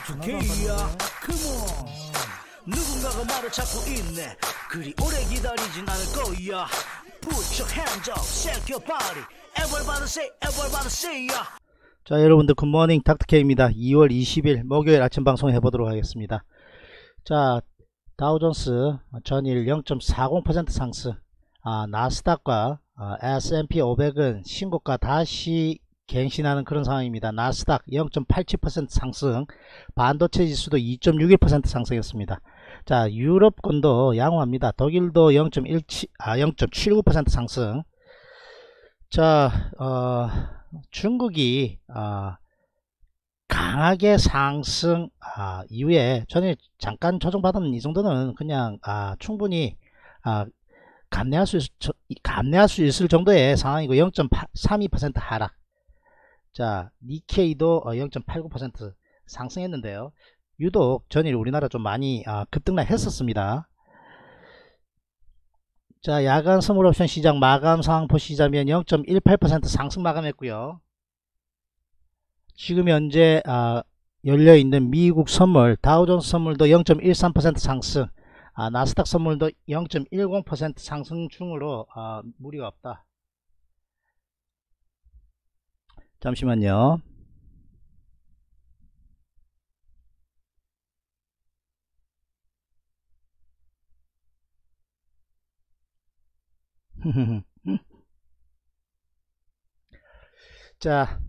FK야 컴온 누군가가 말을 찾고 있네 그리 오래 기다리진 않을 거야 Put your hands up, shake your body everybody say yeah. 자, 여러분들 굿모닝 닥터케이입니다. 2월 20일 목요일 아침 방송 해보도록 하겠습니다. 자, 다우존스 전일 0.40% 상승, 나스닥과 S&P 500은 신고가 다시 갱신하는 그런 상황입니다. 나스닥 0.87% 상승, 반도체 지수도 2.61% 상승했습니다. 자, 유럽권도 양호합니다. 독일도 0.79% 상승. 자, 중국이 강하게 상승 이후에 전에 잠깐 조정받은 이 정도는 그냥 충분히 감내할 수 있을 정도의 상황이고 0.32% 하락. 자, 니케이도 0.89% 상승했는데요. 유독 전일 우리나라 좀 많이 급등락 했었습니다. 자, 야간 선물 옵션 시장 마감 상황 보시자면 0.18% 상승 마감했고요. 지금 현재 열려있는 미국 선물 다우존스 선물도 0.13% 상승, 나스닥 선물도 0.10% 상승 중으로 무리가 없다. 잠시만요. 자,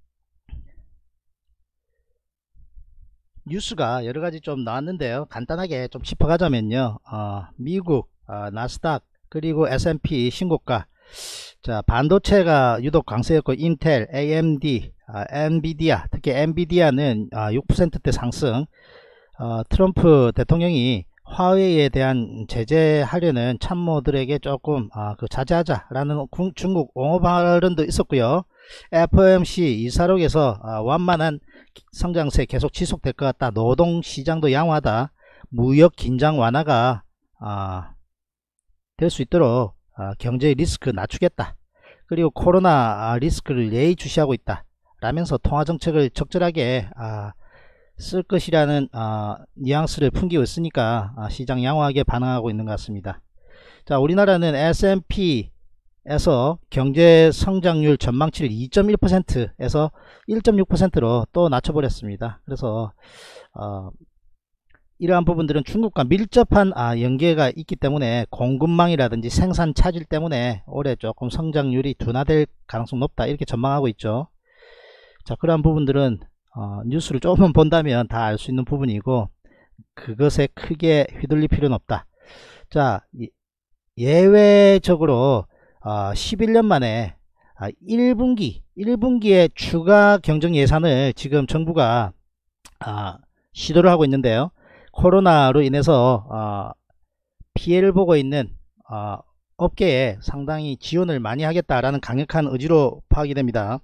뉴스가 여러가지 좀 나왔는데요. 간단하게 좀 짚어가자면요. 미국 나스닥 그리고 S&P 신고가. 자, 반도체가 유독 강세였고 인텔, AMD, 엔비디아, 특히 엔비디아는 6%대 상승. 트럼프 대통령이 화웨이에 대한 제재하려는 참모들에게 조금 자제하자라는 중국 옹호 발언도 있었고요. FOMC 이사록에서 완만한 성장세 계속 지속될 것 같다. 노동시장도 양호하다. 무역 긴장 완화가 될 수 있도록 경제의 리스크 낮추겠다. 그리고 코로나 리스크를 예의주시하고 있다 라면서 통화정책을 적절하게 쓸 것이라는 뉘앙스를 풍기고 있으니까 시장 양호하게 반응하고 있는 것 같습니다. 자, 우리나라는 S&P에서 경제 성장률 전망치를 2.1%에서 1.6%로 또 낮춰버렸습니다. 그래서 이러한 부분들은 중국과 밀접한 연계가 있기 때문에 공급망이라든지 생산 차질 때문에 올해 조금 성장률이 둔화될 가능성이 높다 이렇게 전망하고 있죠. 자, 그러한 부분들은 뉴스를 조금 본다면 다 알 수 있는 부분이고 그것에 크게 휘둘릴 필요는 없다. 자, 예외적으로 11년 만에 1분기에 추가 경정 예산을 지금 정부가 시도를 하고 있는데요. 코로나로 인해서 피해를 보고 있는 업계에 상당히 지원을 많이 하겠다라는 강력한 의지로 파악이 됩니다.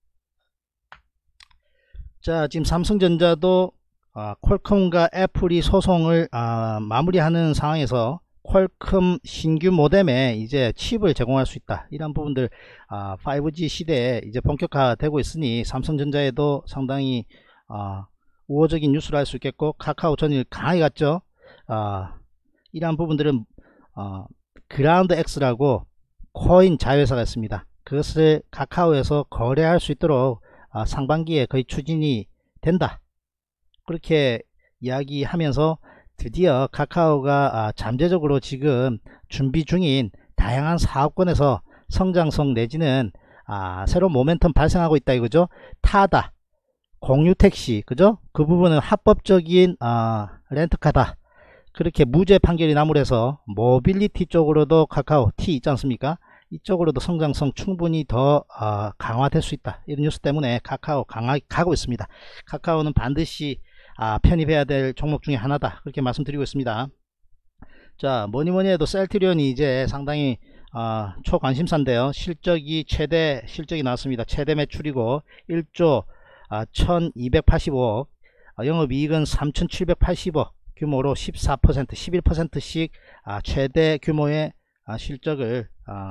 자, 지금 삼성전자도 퀄컴과 애플이 소송을 마무리하는 상황에서 퀄컴 신규 모뎀에 이제 칩을 제공할 수 있다. 이런 부분들 5G 시대에 이제 본격화되고 있으니 삼성전자에도 상당히 우호적인 뉴스를 할 수 있겠고 카카오 전일 강하게 갔죠. 이러한 부분들은 그라운드 X라고 코인 자회사가 있습니다. 그것을 카카오에서 거래할 수 있도록 상반기에 거의 추진이 된다 그렇게 이야기하면서 드디어 카카오가 잠재적으로 지금 준비 중인 다양한 사업권에서 성장성 내지는 새로운 모멘텀 발생하고 있다 이거죠. 타다, 공유택시, 그죠? 그 부분은 합법적인 렌트카다 그렇게 무죄 판결이 나물해서 모빌리티 쪽으로도 카카오 T 있지 않습니까? 이쪽으로도 성장성 충분히 더 강화될 수 있다. 이런 뉴스 때문에 카카오 강하게 가고 있습니다. 카카오는 반드시 편입해야 될 종목 중에 하나다. 그렇게 말씀드리고 있습니다. 자, 뭐니뭐니 해도 셀트리온이 이제 상당히 초관심사인데요. 최대 실적이 나왔습니다. 최대 매출이고 1조 1285억, 영업이익은 3780억 규모로 14%, 11%씩 최대 규모의 실적을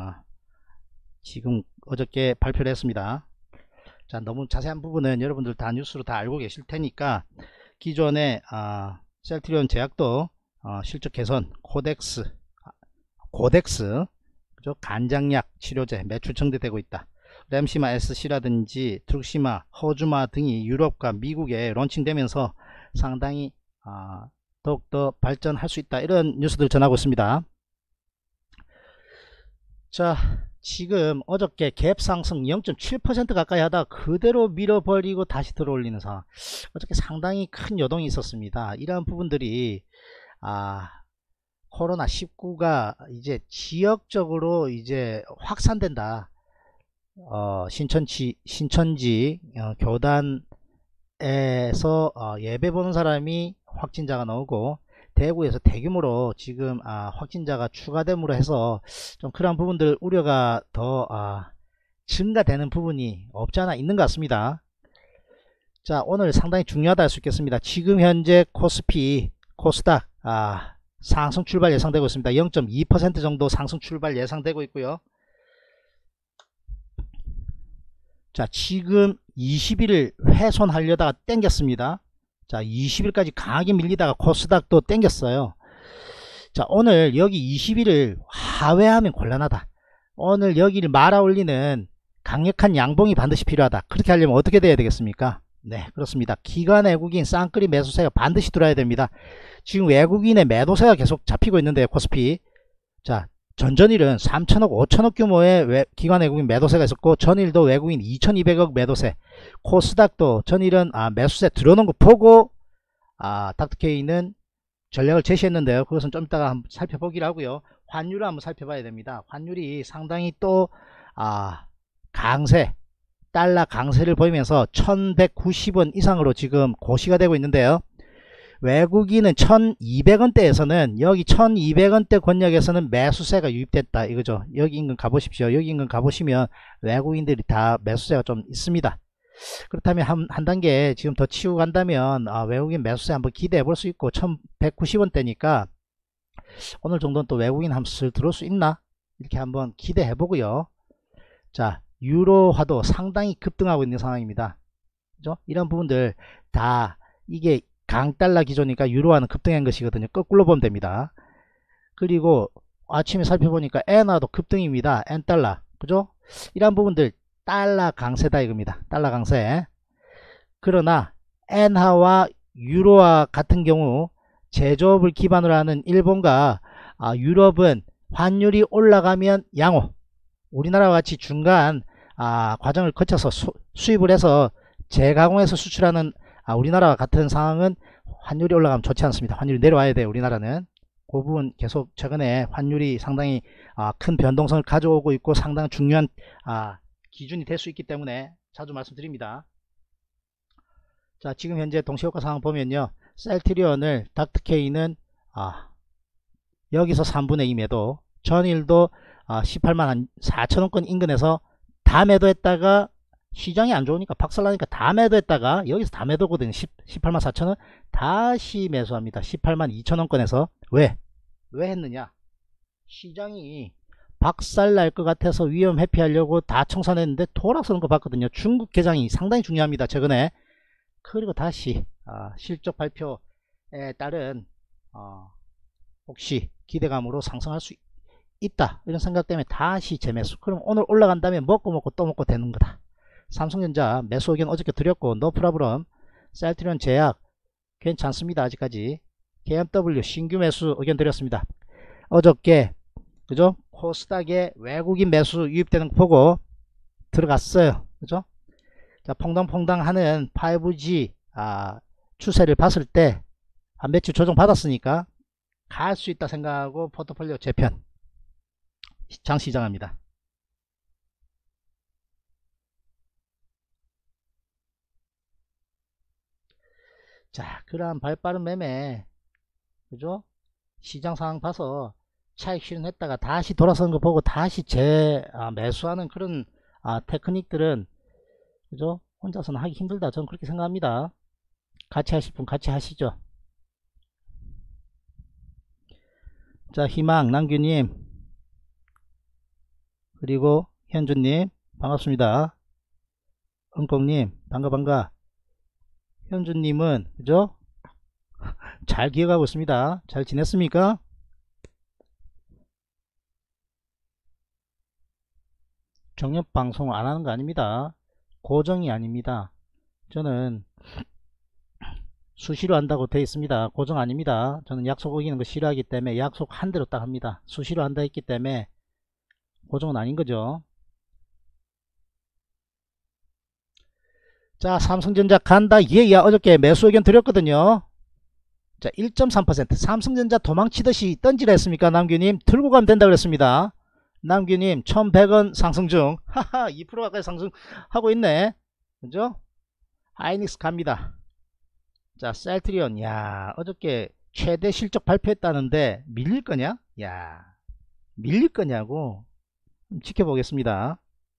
지금 어저께 발표를 했습니다. 자, 너무 자세한 부분은 여러분들 다 뉴스로 다 알고 계실 테니까 기존의 셀트리온 제약도 실적 개선, 고덱스 그죠? 간장약 치료제 매출 증대되고 있다. 램시마 SC라든지 트룩시마, 허주마 등이 유럽과 미국에 론칭되면서 상당히 더욱더 발전할 수 있다, 이런 뉴스들 전하고 있습니다. 자, 지금 어저께 갭 상승 0.7% 가까이 하다 그대로 밀어버리고 다시 들어올리는 상황. 어저께 상당히 큰 요동이 있었습니다. 이러한 부분들이 코로나19가 이제 지역적으로 이제 확산된다. 신천지 교단에서 예배 보는 사람이 확진자가 나오고, 대구에서 대규모로 지금 확진자가 추가됨으로 해서 좀 그런 부분들 우려가 더 증가되는 부분이 없지 않아 있는 것 같습니다. 자, 오늘 상당히 중요하다 할 수 있겠습니다. 지금 현재 코스피, 코스닥 상승 출발 예상되고 있습니다. 0.2% 정도 상승 출발 예상되고 있고요. 자, 지금 20일을 훼손하려다가 땡겼습니다. 자, 20일까지 강하게 밀리다가 코스닥도 땡겼어요. 자, 오늘 여기 20일을 하회하면 곤란하다. 오늘 여기를 말아 올리는 강력한 양봉이 반드시 필요하다. 그렇게 하려면 어떻게 돼야 되겠습니까? 네, 그렇습니다. 기관 외국인 쌍끌이 매수세가 반드시 들어야 됩니다. 지금 외국인의 매도세가 계속 잡히고 있는데요, 코스피. 자, 전전일은 3천억 5천억 규모의 기관 외국인 매도세가 있었고, 전일도 외국인 2200억 매도세, 코스닥도 전일은 매수세 들어오는 거 보고 닥터케이는 전략을 제시했는데요. 그것은 좀 이따가 한번 살펴보기로 하고요. 환율을 한번 살펴봐야 됩니다. 환율이 상당히 또 강세, 달러 강세를 보이면서 1190원 이상으로 지금 고시가 되고 있는데요. 외국인은 1200원대에서는, 여기 1200원대 권역에서는 매수세가 유입됐다 이거죠. 여기 인근 가보십시오. 여기 인근 가보시면 외국인들이 다 매수세가 좀 있습니다. 그렇다면 한 단계 지금 더 치고 간다면 외국인 매수세 한번 기대해 볼 수 있고, 1190원대니까 오늘 정도는 또 외국인 한번 슬 들어올 수 있나, 이렇게 한번 기대해 보고요. 자, 유로화도 상당히 급등하고 있는 상황입니다. 그죠? 이런 부분들 다 이게 강달러 기조니까 유로화는 급등한 것이거든요. 거꾸로 보면 됩니다. 그리고 아침에 살펴보니까 엔화도 급등입니다. 엔달러, 그죠? 이런 부분들 달러 강세다 이겁니다. 달러 강세. 그러나 엔화와 유로화 같은 경우 제조업을 기반으로 하는 일본과 유럽은 환율이 올라가면 양호, 우리나라와 같이 중간 과정을 거쳐서 수입을 해서 재가공해서 수출하는 우리나라와 같은 상황은 환율이 올라가면 좋지 않습니다. 환율이 내려와야 돼요. 우리나라는 그 부분 계속 최근에 환율이 상당히 큰 변동성을 가져오고 있고, 상당히 중요한 기준이 될 수 있기 때문에 자주 말씀드립니다. 자, 지금 현재 동시효과 상황 보면요, 셀트리온을 닥터케이는 여기서 3분의 2 매도, 전일도 18만 4천원권 인근에서 다 매도했다가 시장이 안 좋으니까 박살나니까 다 매도했다가 여기서 다 매도거든요. 18만 4천원 다시 매수합니다. 18만 2천원권에서. 왜 했느냐, 시장이 박살날 것 같아서 위험 회피하려고 다 청산했는데 돌아서는 거 봤거든요. 중국 개장이 상당히 중요합니다, 최근에. 그리고 다시 실적 발표에 따른 혹시 기대감으로 상승할 수 있다, 이런 생각 때문에 다시 재매수. 그럼 오늘 올라간다면 먹고 또 먹고 되는 거다. 삼성전자 매수 의견 어저께 드렸고, 노 프라브럼. 셀트리온 제약 괜찮습니다. 아직까지. KMW 신규 매수 의견 드렸습니다. 어저께 그죠? 코스닥에 외국인 매수 유입되는 거 보고 들어갔어요. 그죠? 자, 퐁당퐁당 하는 5G 추세를 봤을 때 며칠 조정 받았으니까 갈 수 있다 생각하고 포트폴리오 재편 장시장합니다. 자, 그러한 발빠른 매매, 그죠? 시장 상황 봐서 차익 실현했다가 다시 돌아서는 거 보고 다시 매수하는 그런 테크닉들은, 그죠? 혼자서는 하기 힘들다, 저는 그렇게 생각합니다. 같이 하실 분 같이 하시죠. 자, 희망 남규님 그리고 현주님 반갑습니다. 은콩님 반가. 현주님은 그죠? 잘 기억하고 있습니다. 잘 지냈습니까? 정력 방송 안 하는 거 아닙니다. 고정이 아닙니다. 저는 수시로 한다고 되어 있습니다. 고정 아닙니다. 저는 약속 어기는 거 싫어하기 때문에 약속 한 대로 딱 합니다. 수시로 한다 했기 때문에 고정은 아닌 거죠. 자, 삼성전자 간다. 예야, 어저께 매수 의견 드렸거든요. 자, 1.3%. 삼성전자 도망치듯이 던지라 했습니까? 남규님 들고 가면 된다 그랬습니다. 남규님 1100원 상승 중. 하하, 2% 가까이 상승하고 있네. 그죠? 하이닉스 갑니다. 자, 셀트리온. 야, 어저께 최대 실적 발표했다는데 밀릴 거냐? 야, 밀릴 거냐고. 지켜보겠습니다.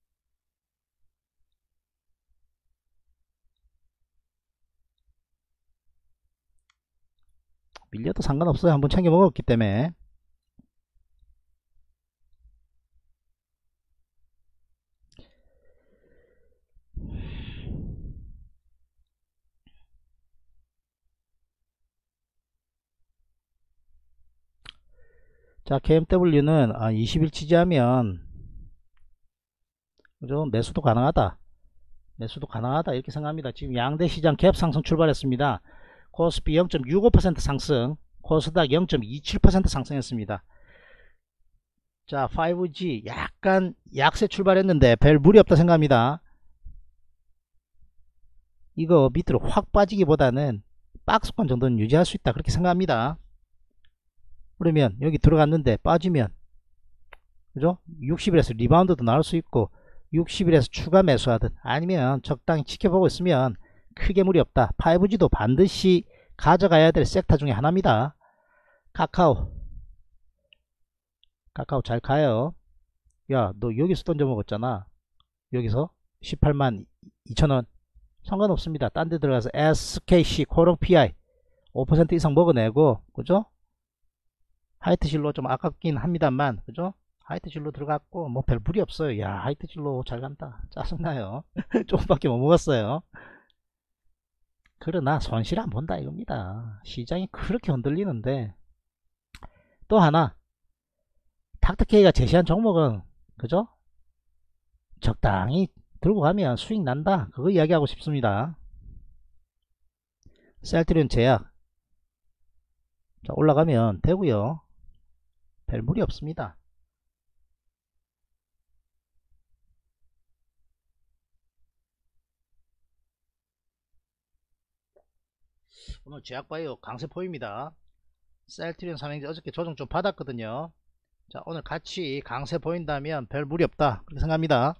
밀려도 상관없어요. 한번 챙겨 먹었기 때문에. 자, KMW는 20일 지지하면 그죠? 매수도 가능하다. 매수도 가능하다 이렇게 생각합니다. 지금 양대 시장 갭 상승 출발했습니다. 코스피 0.65% 상승, 코스닥 0.27% 상승했습니다. 자, 5G 약간 약세 출발했는데 별 무리 없다 생각합니다. 이거 밑으로 확 빠지기보다는 박스권 정도는 유지할 수 있다 그렇게 생각합니다. 그러면 여기 들어갔는데 빠지면 그죠? 60일에서 리바운드도 나올 수 있고 60일에서 추가 매수하든 아니면 적당히 지켜보고 있으면 크게 무리 없다. 5G도 반드시 가져가야 될 섹터 중에 하나입니다. 카카오 잘 가요. 야, 너 여기서 던져 먹었잖아. 여기서 18만 2천원 상관없습니다. 딴 데 들어가서 SKC 코롱 PI 5% 이상 먹어내고 그죠? 하이트 진로 좀 아깝긴 합니다만 그죠? 하이트 진로 들어갔고 뭐 별 무리 없어요. 야, 하이트 진로 잘 간다. 짜증나요. 조금밖에 못 먹었어요. 그러나 손실 안 본다 이겁니다. 시장이 그렇게 흔들리는데. 또 하나, 닥터케이가 제시한 종목은 그죠? 적당히 들고 가면 수익 난다 그거 이야기하고 싶습니다. 셀트리온 제약 자, 올라가면 되고요. 별 무리 없습니다. 오늘 제약바이오 강세 보입니다. 셀트리온 삼행제 어저께 조정 좀 받았거든요. 자, 오늘 같이 강세 보인다면 별 무리 없다 그렇게 생각합니다.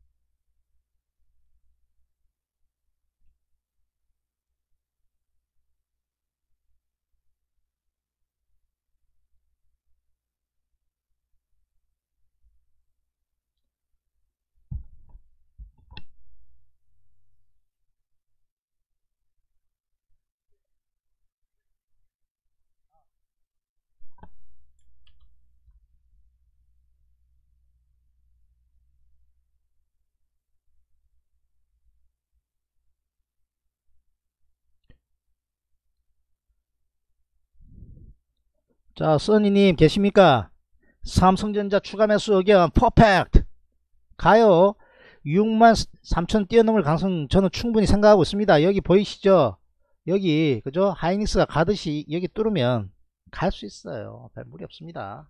자, 써니님 계십니까? 삼성전자 추가 매수 의견 퍼펙트 가요. 6만 3천 뛰어넘을 가능성 저는 충분히 생각하고 있습니다. 여기 보이시죠? 여기 그죠? 하이닉스가 가듯이 여기 뚫으면 갈 수 있어요. 별 무리 없습니다.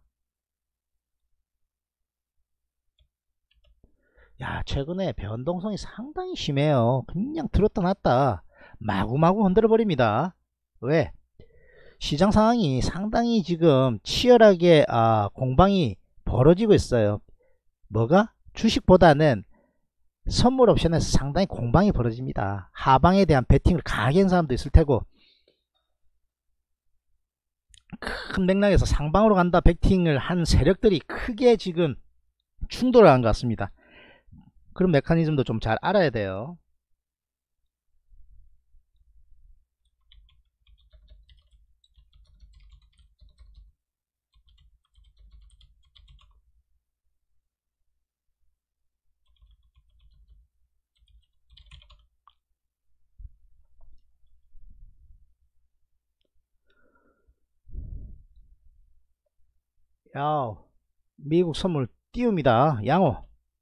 야, 최근에 변동성이 상당히 심해요. 그냥 들었다 놨다 마구마구 흔들어 버립니다. 왜? 시장 상황이 상당히 지금 치열하게 공방이 벌어지고 있어요. 뭐가? 주식보다는 선물 옵션에서 상당히 공방이 벌어집니다. 하방에 대한 베팅을 강하게 한 사람도 있을 테고 큰 맥락에서 상방으로 간다 베팅을 한 세력들이 크게 지금 충돌을 한 것 같습니다. 그런 메커니즘도 좀 잘 알아야 돼요. 야, 미국 선물 띄웁니다. 양호.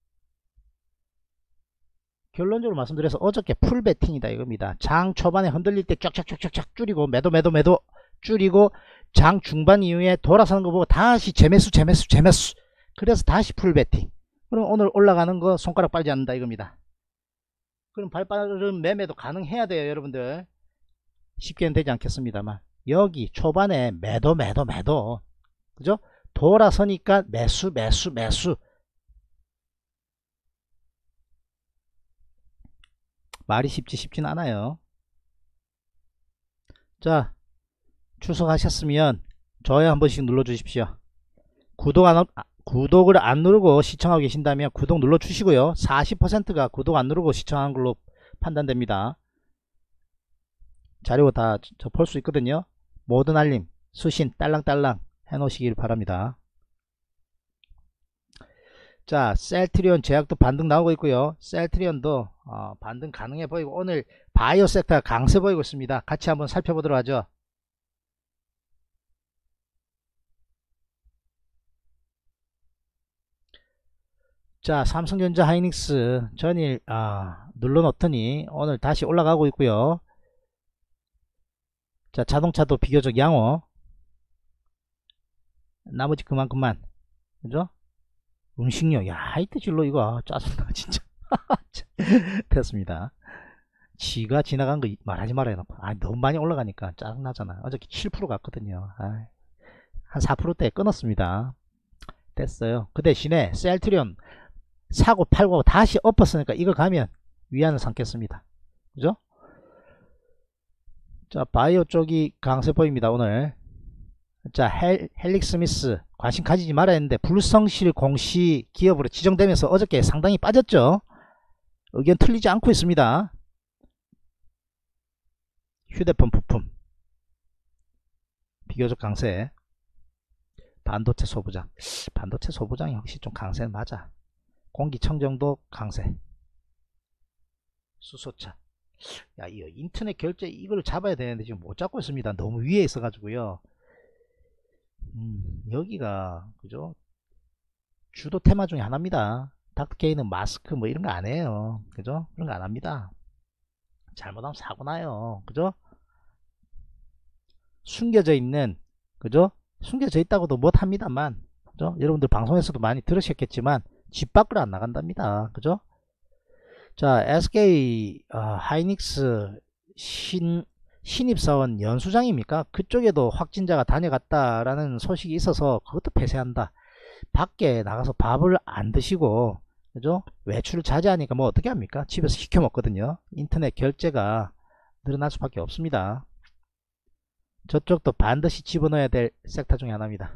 결론적으로 말씀드려서 어저께 풀배팅이다 이겁니다. 장 초반에 흔들릴 때 쫙쫙쫙쫙 줄이고 매도 줄이고 장 중반 이후에 돌아서는 거 보고 다시 재매수 그래서 다시 풀배팅. 그럼 오늘 올라가는 거 손가락 빨지 않는다 이겁니다. 그럼 발빠른 매매도 가능해야 돼요 여러분들. 쉽게는 되지 않겠습니다만 여기 초반에 매도 그죠? 돌아서니까 매수 말이 쉽지는 않아요. 자, 추석하셨으면 좋아요 한 번씩 눌러 주십시오. 구독을 안 누르고 시청하고 계신다면 구독 눌러 주시고요. 40%가 구독 안 누르고 시청한 걸로 판단됩니다. 자료 다 볼 수 있거든요. 모든 알림 수신 딸랑딸랑 해 놓으시길 바랍니다. 자, 셀트리온 제약도 반등 나오고 있고요. 셀트리온도 반등 가능해 보이고 오늘 바이오 섹터 강세 보이고 있습니다. 같이 한번 살펴보도록 하죠. 자, 삼성전자 하이닉스 전일 눌러 놓더니 오늘 다시 올라가고 있고요. 자, 자동차도 비교적 양호. 나머지 그만큼만 그죠? 음식료, 야, 하이트 진로 이거 짜증나 진짜. 됐습니다. 지가 지나간 거 말하지 말아야 해놓고 너무 많이 올라가니까 짜증나잖아. 어저께 7% 갔거든요. 한 4%대 끊었습니다. 됐어요. 그 대신에 셀트리온 사고 팔고 다시 엎었으니까 이거 가면 위안을 삼겠습니다. 그죠? 자, 바이오 쪽이 강세 보입니다 오늘. 자, 헬릭스미스 관심 가지지 말아야 했는데 불성실 공시 기업으로 지정되면서 어저께 상당히 빠졌죠. 의견 틀리지 않고 있습니다. 휴대폰 부품 비교적 강세. 반도체 소부장이 확실히 좀 강세는 맞아. 공기청정도 강세. 수소차, 야, 이 인터넷 결제 이걸 잡아야 되는데 지금 못 잡고 있습니다. 너무 위에 있어 가지고요. 여기가 그죠? 주도 테마 중에 하나입니다. 닥터케이는 마스크 뭐 이런 거 안 해요. 그죠? 그런 거 안 합니다. 잘못하면 사고 나요. 그죠? 숨겨져 있는, 그죠? 숨겨져 있다고도 못 합니다만, 그죠? 여러분들 방송에서도 많이 들으셨겠지만 집 밖으로 안 나간답니다. 그죠? 자, SK 하이닉스 신입사원 연수장입니까? 그쪽에도 확진자가 다녀갔다라는 소식이 있어서 그것도 폐쇄한다. 밖에 나가서 밥을 안 드시고 그죠? 외출을 자제하니까 뭐 어떻게 합니까? 집에서 시켜 먹거든요. 인터넷 결제가 늘어날 수밖에 없습니다. 저쪽도 반드시 집어넣어야 될 섹터 중에 하나입니다.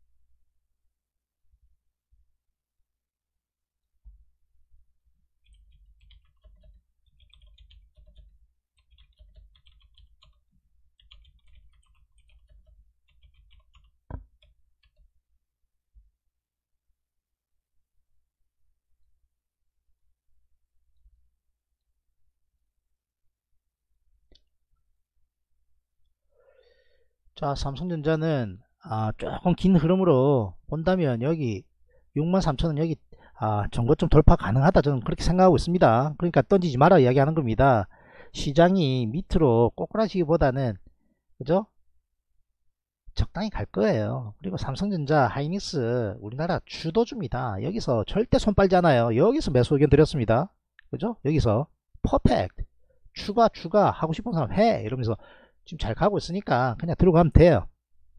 자, 삼성전자는 조금 긴 흐름으로 본다면 여기 63,000원 여기 전고점 돌파 가능하다 저는 그렇게 생각하고 있습니다. 그러니까 던지지 마라 이야기하는 겁니다. 시장이 밑으로 꼬꾸라지기보다는 그죠? 적당히 갈 거예요. 그리고 삼성전자 하이닉스 우리나라 주도주입니다. 여기서 절대 손 빨지 않아요. 여기서 매수 의견 드렸습니다. 그죠? 여기서 퍼펙트 추가 하고 싶은 사람 해 이러면서 지금 잘 가고 있으니까 그냥 들어가면 돼요.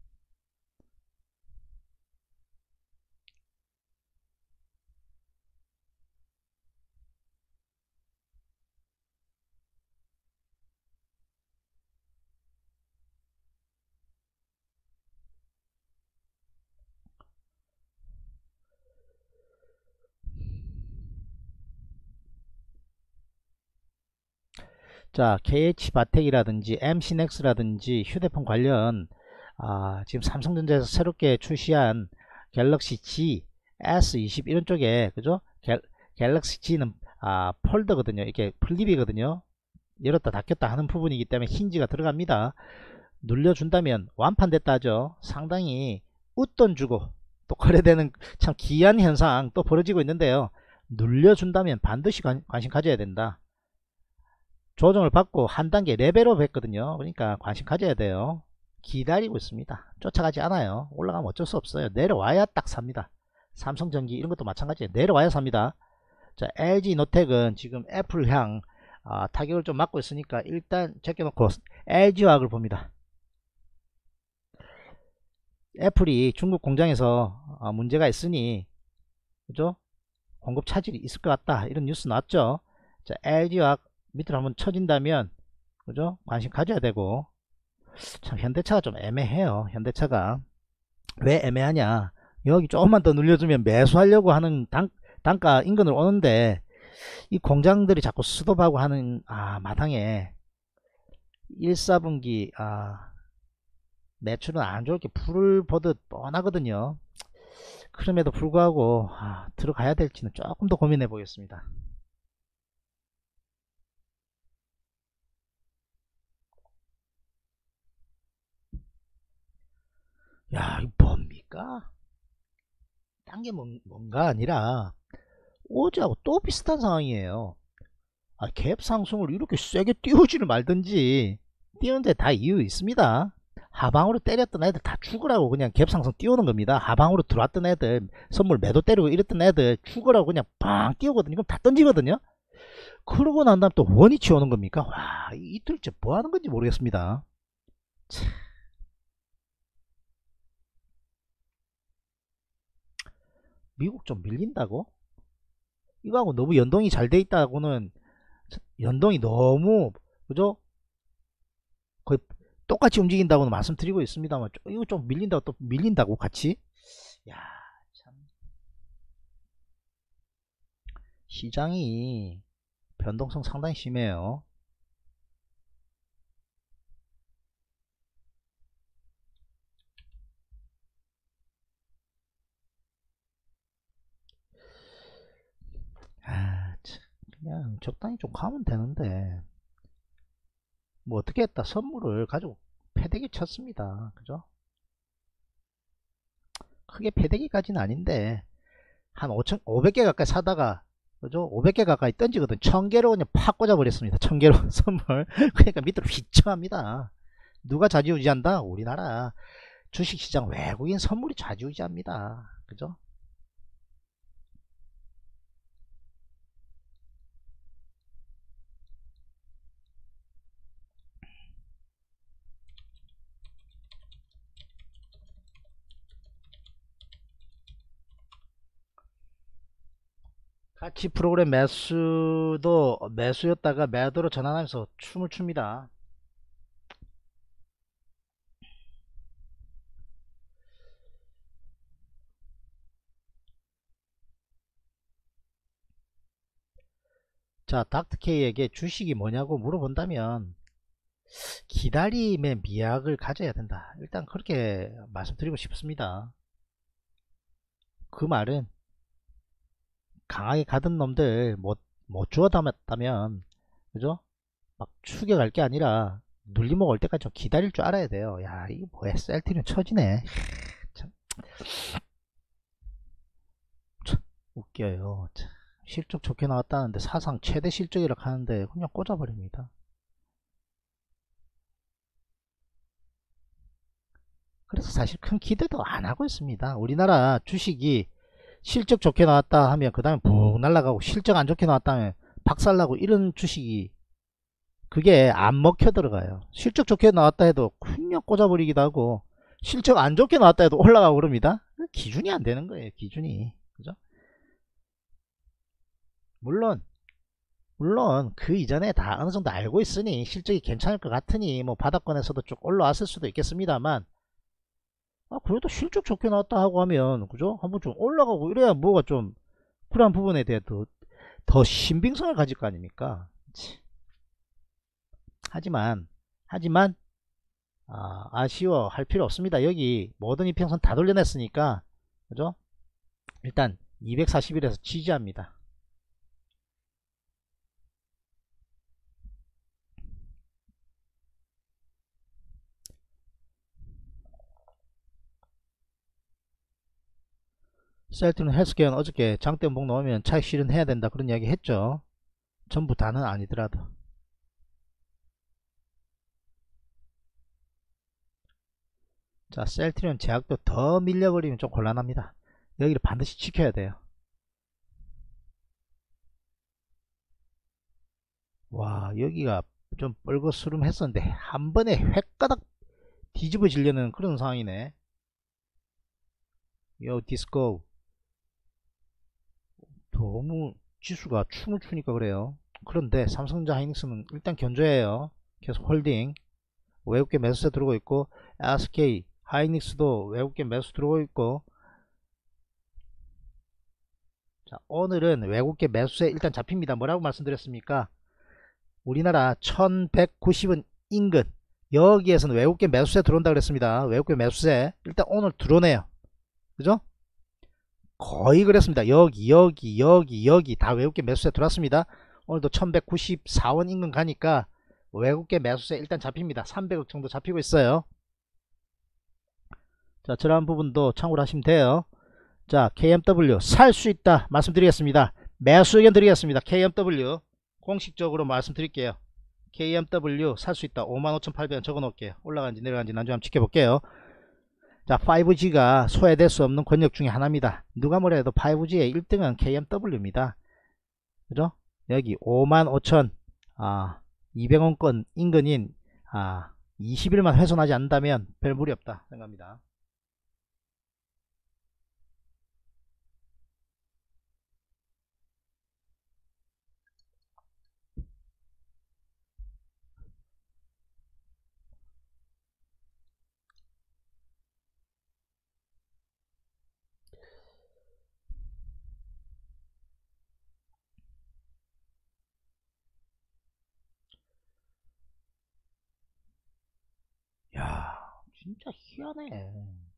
자, KH바텍이라든지 MC넥스라든지 휴대폰 관련 지금 삼성전자에서 새롭게 출시한 갤럭시 G, S20 이런 쪽에 그죠? 갤럭시 G는 폴더거든요. 이게 플립이거든요. 열었다 닫혔다 하는 부분이기 때문에 힌지가 들어갑니다. 눌려준다면 완판됐다 하죠. 상당히 웃돈 주고 또 거래되는 참 기이한 현상 또 벌어지고 있는데요. 눌려준다면 반드시 관심 가져야 된다. 조정을 받고 한 단계 레벨업 했거든요. 그러니까 관심 가져야 돼요. 기다리고 있습니다. 쫓아가지 않아요. 올라가면 어쩔 수 없어요. 내려와야 딱 삽니다. 삼성전기 이런 것도 마찬가지예요. 내려와야 삽니다. 자, LG노텍은 지금 애플향 타격을 좀 맞고 있으니까 일단 제껴놓고 LG화학을 봅니다. 애플이 중국 공장에서 문제가 있으니 그죠? 공급 차질이 있을 것 같다 이런 뉴스 나왔죠. 자, LG화학 밑으로 한번 쳐진다면 그죠? 관심 가져야 되고. 참 현대차가 좀 애매해요. 현대차가 왜 애매하냐, 여기 조금만 더 눌려주면 매수하려고 하는 단가 인근을 오는데 이 공장들이 자꾸 스톱하고 하는 마당에 1, 4분기 매출은 안 좋을 게 불을 보듯 뻔하거든요. 그럼에도 불구하고 들어가야 될지는 조금 더 고민해 보겠습니다. 야, 이거 뭡니까? 딴 게 뭔가 아니라 어제하고 또 비슷한 상황이에요. 갭 상승을 이렇게 세게 띄우지를 말든지, 띄우는데 다 이유 있습니다. 하방으로 때렸던 애들 다 죽으라고 그냥 갭 상승 띄우는 겁니다. 하방으로 들어왔던 애들, 선물 매도 때리고 이랬던 애들 죽으라고 그냥 빵 띄우거든요. 그럼 다 던지거든요. 그러고 난 다음 또 원위치 오는 겁니까? 와, 이틀째 뭐 하는 건지 모르겠습니다. 참. 미국 좀 밀린다고? 이거하고 너무 연동이 잘 돼 있다고는, 연동이 너무 그죠? 거의 똑같이 움직인다고는 말씀드리고 있습니다만, 이거 좀 밀린다고 또 밀린다고 같이. 야, 참 시장이 변동성 상당히 심해요. 참, 그냥 적당히 좀 가면 되는데 뭐 어떻게 했다 선물을 가지고 패대기 쳤습니다. 그죠? 크게 패대기까지는 아닌데 한 5천 500개 가까이 사다가 그죠? 500개 가까이 던지거든. 1000개로 그냥 팍 꽂아 버렸습니다. 1000개로 선물. 그러니까 밑으로 휘청합니다. 누가 좌지우지한다? 우리나라 주식시장 외국인 선물이 좌지우지합니다. 그죠? 같이 프로그램 매수도 매수였다가 매도로 전환하면서 춤을 춥니다. 자, 닥터케이에게 주식이 뭐냐고 물어본다면 기다림의 미학을 가져야 된다. 일단 그렇게 말씀드리고 싶습니다. 그 말은 강하게 가던 놈들 못 주워 담았다면 그죠? 막 죽여갈 게 아니라 눌림목 올 때까지 좀 기다릴 줄 알아야 돼요. 야, 이거 뭐야, 셀티는 처지네. 참, 참 웃겨요. 참, 실적 좋게 나왔다는데 사상 최대 실적이라고 하는데 그냥 꽂아버립니다. 그래서 사실 큰 기대도 안 하고 있습니다. 우리나라 주식이 실적 좋게 나왔다 하면 그 다음에 푹 날아가고, 실적 안 좋게 나왔다 하면 박살나고, 이런 주식이 그게 안 먹혀 들어가요. 실적 좋게 나왔다 해도 그냥 꽂아버리기도 하고, 실적 안 좋게 나왔다 해도 올라가고 그럽니다. 기준이 안 되는 거예요. 기준이. 그죠? 물론 그 이전에 다 어느 정도 알고 있으니 실적이 괜찮을 것 같으니 뭐 바닥권에서도 쭉 올라왔을 수도 있겠습니다만, 그래도 실적 좋게 나왔다 하고 하면 그죠? 한번 좀 올라가고 이래야 뭐가 좀 그런 부분에 대해 더 신빙성을 가질 거 아닙니까? 하지만 아쉬워 할 필요 없습니다. 여기 모든 이평선 다 돌려냈으니까 그죠? 일단 241에서 지지합니다. 셀트리온 헬스케어는 어저께 장대 목 넣으면 차익 실현해야 된다 그런 이야기 했죠. 전부 다는 아니더라도. 자, 셀트리온 제약도 더 밀려버리면 좀 곤란합니다. 여기를 반드시 지켜야 돼요. 와, 여기가 좀 뻘거스름 했었는데 한 번에 획가닥 뒤집어지려는 그런 상황이네. 요 디스코 너무 지수가 춤을 추니까 그래요. 그런데 삼성전자 하이닉스는 일단 견조해요. 계속 홀딩. 외국계 매수세 들어오고 있고, SK 하이닉스도 외국계 매수 들어오고 있고. 자, 오늘은 외국계 매수세 일단 잡힙니다. 뭐라고 말씀드렸습니까? 우리나라 1190은 인근, 여기에서는 외국계 매수세 들어온다 그랬습니다. 외국계 매수세 일단 오늘 들어오네요. 그죠? 거의 그랬습니다. 여기 다 외국계 매수세 들어왔습니다. 오늘도 1194원 인근 가니까 외국계 매수세 일단 잡힙니다. 300억 정도 잡히고 있어요. 자, 저런 부분도 참고를 하시면 돼요. 자, KMW 살 수 있다 말씀드리겠습니다. 매수 의견 드리겠습니다. KMW 공식적으로 말씀드릴게요. KMW 살 수 있다. 55,800원 적어 놓을게요. 올라간지 내려간지 나중에 한번 지켜볼게요. 자, 5G가 소외될 수 없는 권역 중에 하나입니다. 누가 뭐라 해도 5G의 1등은 KMW입니다. 그죠? 여기 55,200원권 인근인 20일만 훼손하지 않는다면 별 무리 없다 생각합니다. 야, 진짜 희한해.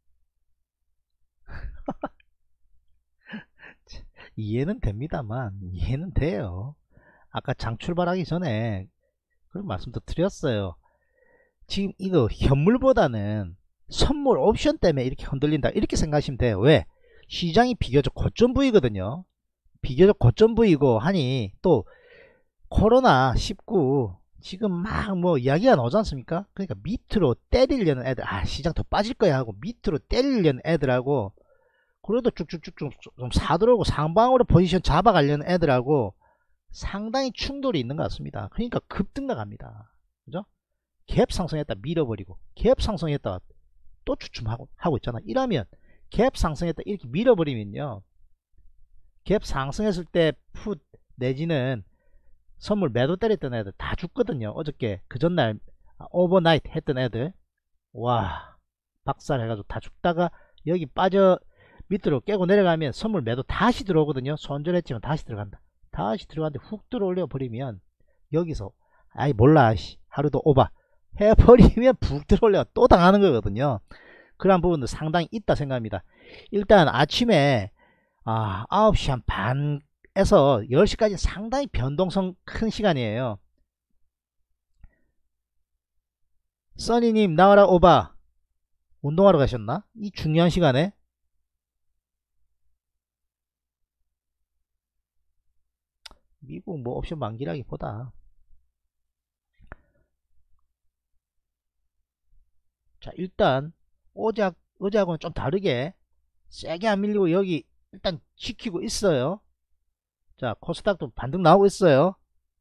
이해는 됩니다만, 이해는 돼요. 아까 장 출발하기 전에 그런 말씀도 드렸어요. 지금 이거 현물보다는 선물 옵션 때문에 이렇게 흔들린다 이렇게 생각하시면 돼요. 왜? 시장이 비교적 고점 부위거든요. 비교적 고점 부위고 하니 또 코로나19 지금 막 뭐 이야기가 나오지 않습니까? 그러니까 밑으로 때리려는 애들, 시장 더 빠질 거야 하고 밑으로 때리려는 애들하고, 그래도 쭉쭉쭉 좀 사들어오고 상방으로 포지션 잡아가려는 애들하고 상당히 충돌이 있는 것 같습니다. 그러니까 급등 나갑니다. 그죠? 갭 상승했다 밀어버리고, 갭 상승했다 또 추춤하고 있잖아. 이러면 갭 상승했다 이렇게 밀어버리면요, 갭 상승했을 때 풋 내지는 선물 매도 때렸던 애들 다 죽거든요. 어저께 그 전날 오버나이트 했던 애들 와 박살 해가지고 다 죽다가 여기 빠져 밑으로 깨고 내려가면 선물 매도 다시 들어오거든요. 손절했지만 다시 들어간다. 다시 들어가는데 훅 들어올려 버리면 여기서 아이 몰라 하루도 오버 해버리면 푹 들어올려 또 당하는 거거든요. 그런 부분도 상당히 있다 생각합니다. 일단 아침에 9시 한 반에서 10시까지 상당히 변동성 큰 시간이에요. 써니님 나와라 오바 운동하러 가셨나? 이 중요한 시간에? 미국 뭐 옵션 만기라기보다, 자 일단 어제하고는 좀 다르게 세게 안 밀리고 여기 일단 지키고 있어요. 자 코스닥도 반등 나오고 있어요.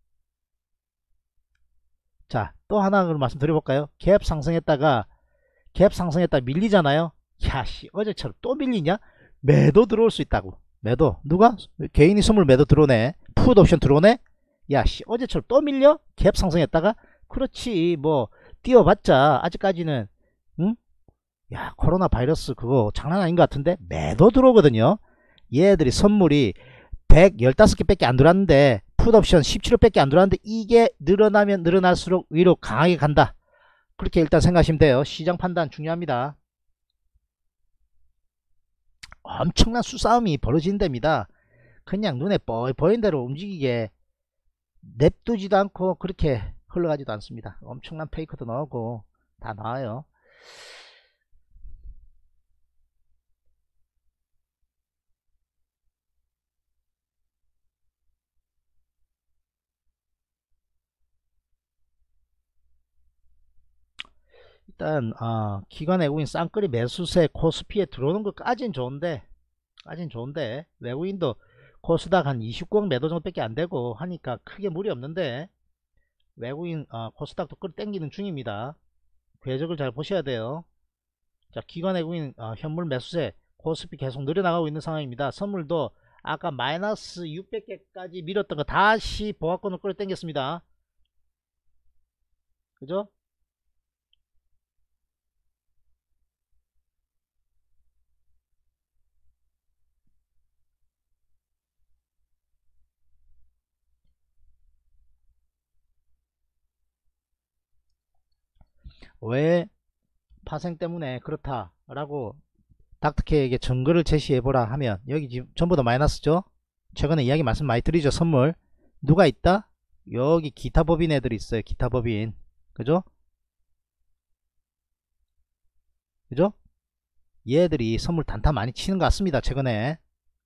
자 또 하나 말씀드려볼까요? 갭 상승했다 밀리잖아요. 야씨 어제처럼 또 밀리냐? 매도 들어올 수 있다고. 매도 누가? 개인이 선물 매도 들어오네. 풋옵션 들어오네. 야씨 어제처럼 또 밀려? 갭 상승했다가? 그렇지 뭐 뛰어봤자 아직까지는 응? 야 코로나 바이러스 그거 장난 아닌 것 같은데 매도 들어오거든요. 얘들이 선물이 115개 밖에 안 들어왔는데 풋옵션 17호 밖에 안 들어왔는데 이게 늘어나면 늘어날수록 위로 강하게 간다. 그렇게 일단 생각하시면 돼요. 시장 판단 중요합니다. 엄청난 수싸움이 벌어지는 데입니다. 그냥 눈에 보이는 대로 움직이게 냅두지도 않고 그렇게 흘러가지도 않습니다. 엄청난 페이커도 나오고 다 나와요. 일단 기관 외국인 쌍끌이 매수세 코스피에 들어오는 것까진 좋은데 외국인도 코스닥 한 29억 매도 정도밖에 안되고 하니까 크게 무리 없는데 외국인 코스닥도 끌어당기는 중입니다. 궤적을 잘 보셔야 돼요. 자, 기관 외국인 현물 매수세 코스피 계속 늘어나가고 있는 상황입니다. 선물도 아까 마이너스 600개까지 밀었던 거 다시 보합권을 끌어당겼습니다. 그죠? 왜 파생 때문에 그렇다라고 닥터케에게 증거를 제시해보라 하면 여기 지금 전부 다 마이너스죠. 최근에 이야기 말씀 많이 드리죠. 선물 누가 있다? 여기 기타 법인 애들이 있어요. 기타 법인. 그죠? 그죠? 얘들이 선물 단타 많이 치는 것 같습니다. 최근에.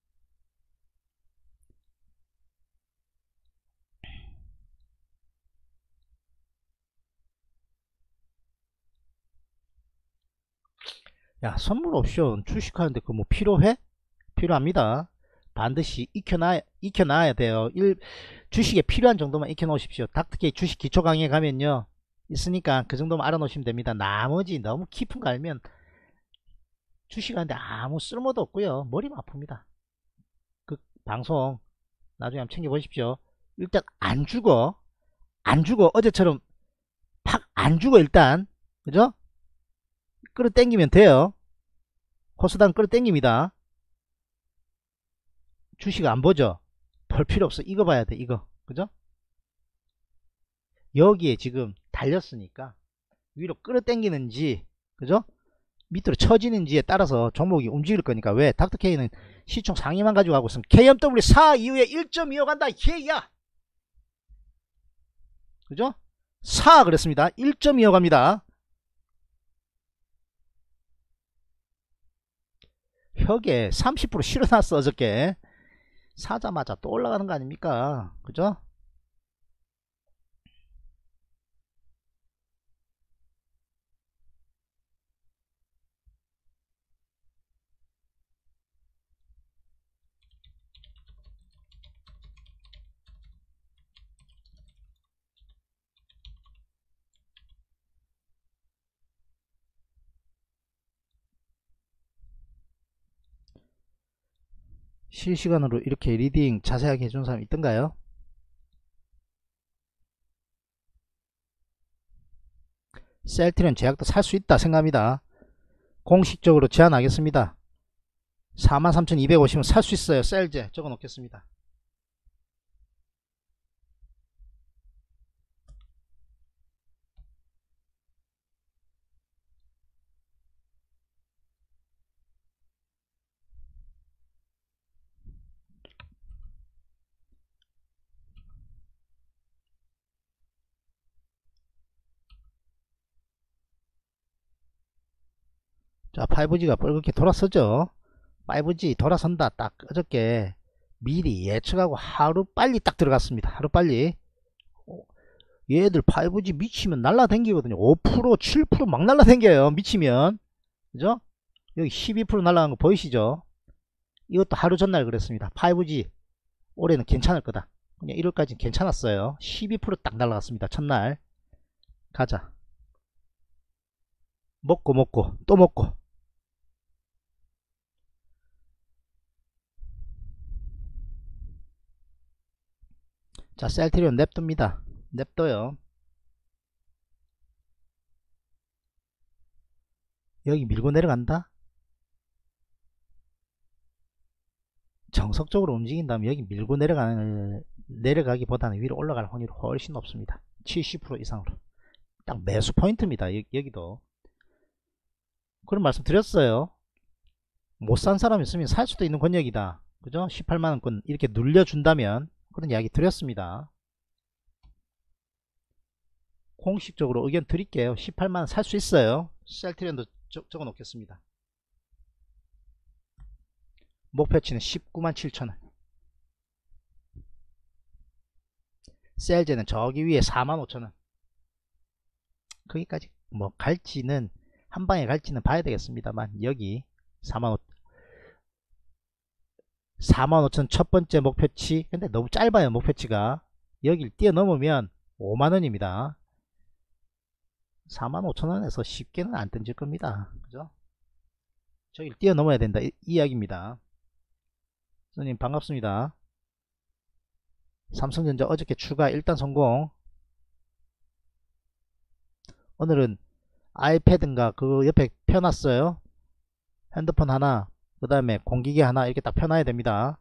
야, 선물 옵션 주식하는데 그 뭐 필요해? 필요합니다. 반드시 익혀놔야 돼요. 주식에 필요한 정도만 익혀놓으십시오. 닥터케이 주식 기초 강의에 가면요 있으니까 그 정도만 알아놓으시면 됩니다. 나머지 너무 깊은 거 알면 주식하는데 아무 쓸모도 없고요. 머리만 아픕니다. 그 방송 나중에 한번 챙겨보십시오. 일단 안 죽어 어제처럼 팍 안 죽어. 일단 그죠? 끌어당기면 돼요. 코스닥 끌어당깁니다. 주식 안 보죠? 볼 필요 없어. 이거 봐야 돼. 이거. 그죠? 여기에 지금 달렸으니까 위로 끌어당기는지 그죠? 밑으로 처지는지에 따라서 종목이 움직일 거니까. 왜? 닥터케이는 시총 상위만 가지고 가고 있으면 KMW 4 이후에 1.25 간다. 얘야. 그죠? 4 그랬습니다. 1.25 갑니다. 혁에 30% 실어놨어. 어저께 사자마자 또 올라가는 거 아닙니까? 그죠? 실시간으로 이렇게 리딩 자세하게 해준 사람 있던가요? 셀트리온 제약도 살 수 있다 생각합니다. 공식적으로 제안하겠습니다. 43,250원 살 수 있어요. 셀제 적어 놓겠습니다. 자, 5G가 뻘겋게 돌아서죠. 5G 돌아선다. 딱 어저께 미리 예측하고 하루 빨리 딱 들어갔습니다. 하루 빨리. 얘들 5G 미치면 날라댕기거든요. 5% 7% 막 날라댕겨요. 미치면. 그죠? 여기 12% 날라간 거 보이시죠? 이것도 하루 전날 그랬습니다. 5G 올해는 괜찮을 거다. 그냥 1월까지는 괜찮았어요. 12% 딱 날라갔습니다. 첫날. 가자. 먹고 또 먹고. 자, 셀트리온 냅둡니다. 냅둬요. 여기 밀고 내려간다. 정석적으로 움직인다면 여기 밀고 내려가기보다는 위로 올라갈 확률이 훨씬 높습니다. 70% 이상으로. 딱 매수 포인트입니다. 여기도. 그런 말씀 드렸어요. 못 산 사람 있으면 살 수도 있는 권역이다. 그죠? 18만원권 이렇게 눌려준다면 그런 이야기 드렸습니다. 공식적으로 의견 드릴게요. 18만원 살 수 있어요. 셀트리온도 적어 놓겠습니다. 목표치는 19만 7천원. 셀제는 저기 위에 4만 5천원. 거기까지 뭐 갈지는 한 방에 갈지는 봐야 되겠습니다만, 여기 45,000 첫 번째 목표치. 근데 너무 짧아요. 목표치가 여길 뛰어넘으면 5만원입니다. 45,000원에서 쉽게는 안 던질 겁니다. 그죠? 저길 뛰어넘어야 된다, 이 이야기입니다. 선생님 반갑습니다. 삼성전자 어저께 추가 일단 성공. 오늘은 아이패드인가 그 옆에 펴놨어요. 핸드폰 하나, 그 다음에 공기계 하나 이렇게 딱 펴놔야 됩니다.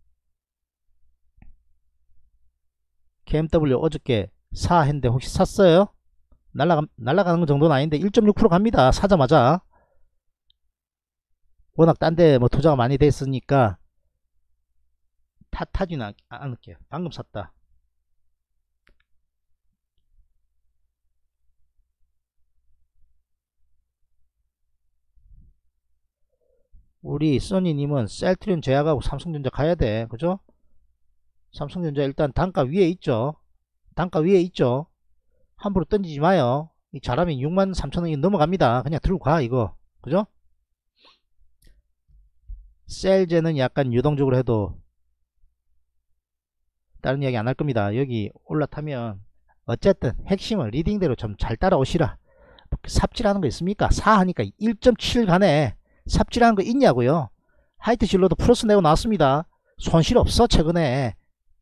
KMW 어저께 사 했는데 혹시 샀어요? 날라가는 정도는 아닌데 1.6% 갑니다. 사자마자. 워낙 딴 데 뭐 투자가 많이 됐으니까 탓하지는 않을게요. 방금 샀다. 우리 써니님은 셀트리온 제약하고 삼성전자 가야돼. 그죠? 삼성전자 일단 단가 위에 있죠. 단가 위에 있죠. 함부로 던지지 마요. 잘하면 63,000원이 넘어갑니다. 그냥 들고 가 이거. 그죠? 셀제는 약간 유동적으로 해도 다른 이야기 안 할 겁니다. 여기 올라타면 어쨌든 핵심은 리딩대로 좀 잘 따라오시라. 삽질하는 거 있습니까? 4 하니까 1.7 가네. 삽질하는 거 있냐고요. 하이트 진로도 플러스 내고 나왔습니다. 손실 없어 최근에.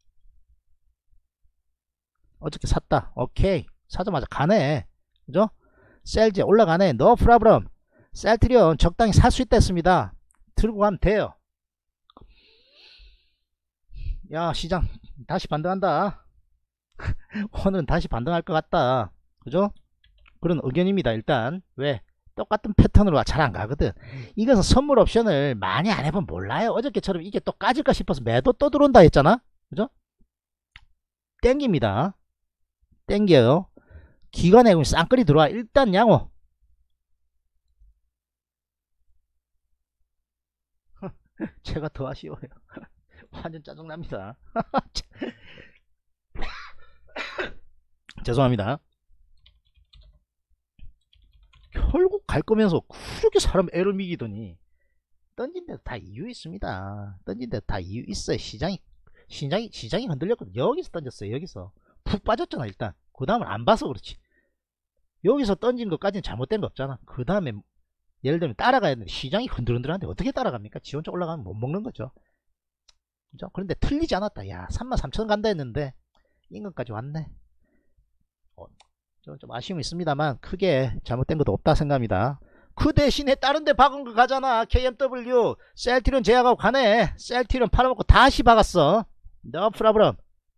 어저께 샀다. 오케이. 사자마자 가네. 그죠? 셀제 올라가네. 노 프라브럼. 셀트리온 적당히 살 수 있다 했습니다. 들고 가면 돼요. 야, 시장 다시 반등한다. 오늘은 다시 반등할 것 같다. 그죠? 그런 의견입니다. 일단 왜? 똑같은 패턴으로 잘 안 가거든. 이것은 선물 옵션을 많이 안 해보면 몰라요. 어저께처럼 이게 또 까질까 싶어서 매도 또 들어온다 했잖아. 그죠? 땡깁니다. 땡겨요. 기관에 쌍끌이 들어와. 일단 양호. 제가 더 아쉬워요. 완전 짜증납니다. 죄송합니다. 결국 갈 거면서 그렇게 사람 애를 미기더니 던진 데도 다 이유 있습니다. 던진 데도 다 이유 있어요. 시장이 흔들렸거든. 여기서 던졌어요. 여기서 푹 빠졌잖아. 일단 그 다음을 안 봐서 그렇지. 여기서 던진 것까지는 잘못된 거 없잖아. 그 다음에 예를 들면 따라가야 되는데 시장이 흔들흔들한데 어떻게 따라갑니까? 지 혼자 올라가면 못 먹는 거죠. 그죠? 그런데 틀리지 않았다. 야, 33,000원 간다 했는데 인근까지 왔네. 좀 아쉬움이 있습니다만 크게 잘못된 것도 없다 생각합니다. 그 대신에 다른 데 박은 거 가잖아. KMW 셀트리온 제약하고 가네. 셀트리온 팔아먹고 다시 박았어. No problem.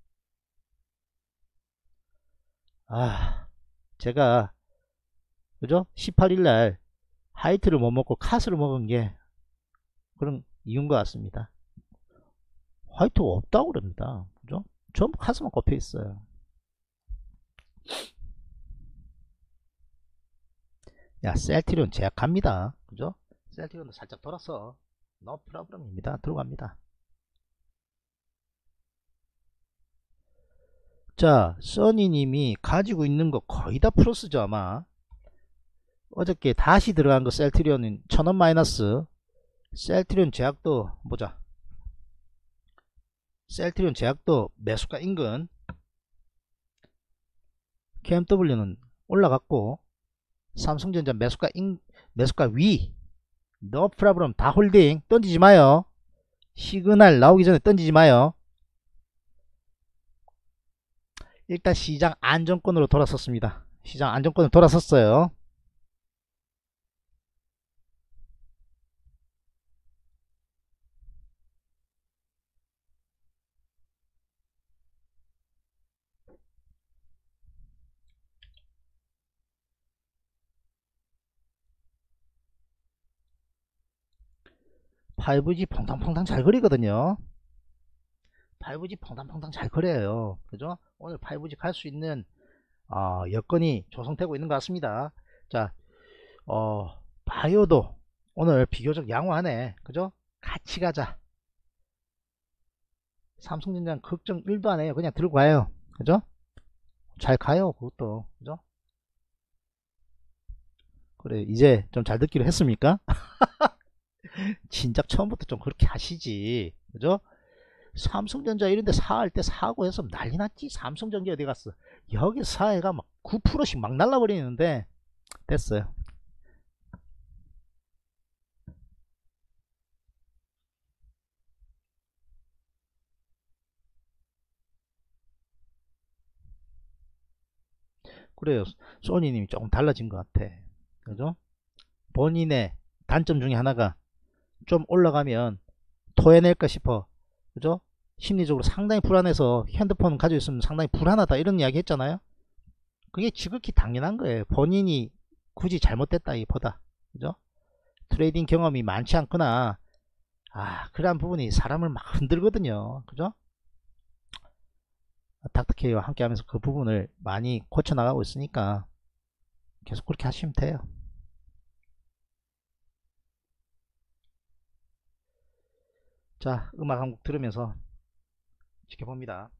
제가 그죠? 18일날 하이트를 못 먹고 카스를 먹은 게 그런 이유인 것 같습니다. 화이트가 없다고 그럽니다. 그죠? 전부 카스만 꼽혀 있어요. 야, 셀트리온 제약합니다. 그죠? 셀트리온도 살짝 돌아서 노 프로그램입니다. 들어갑니다. 자, 써니님이 가지고 있는 거 거의 다 플러스죠 아마. 어저께 다시 들어간 거 셀트리온은 1000원 마이너스. 셀트리온 제약도 보자. 셀트리온 제약도 매수가 인근. KMW는 올라갔고 삼성전자 매수가 위. 노 프로그램 다 홀딩. 던지지 마요. 시그널 나오기 전에 던지지 마요. 일단 시장 안정권으로 돌아섰습니다. 시장 안정권으로 돌아섰어요. 파이브지 퐁당퐁당 잘 그리거든요. 5G 퐁당퐁당 잘 거려요. 그죠? 오늘 5G 갈 수 있는 여건이 조성되고 있는 것 같습니다. 자, 바이오도 오늘 비교적 양호하네. 그죠? 같이 가자. 삼성전자는 걱정 1도 안 해요. 그냥 들고 가요. 그죠? 잘 가요. 그것도. 그죠? 그래, 이제 좀 잘 듣기로 했습니까? 진작 처음부터 좀 그렇게 하시지. 그죠? 삼성전자 이런데 사할 때 사고 해서 난리 났지. 삼성전기 어디 갔어? 여기 사회가 막 9%씩 막 날라버리는데 됐어요. 그래요. 소니님이 조금 달라진 것 같아. 그죠? 본인의 단점 중에 하나가 좀 올라가면 토해낼까 싶어. 그죠? 심리적으로 상당히 불안해서 핸드폰 가지고 있으면 상당히 불안하다 이런 이야기 했잖아요. 그게 지극히 당연한 거예요. 본인이 굳이 잘못됐다기보다. 그죠? 트레이딩 경험이 많지 않거나 그러한 부분이 사람을 막 흔들거든요. 그죠? 닥터케이와 함께 하면서 그 부분을 많이 고쳐나가고 있으니까 계속 그렇게 하시면 돼요. 자, 음악 한 곡 들으면서 지켜봅니다.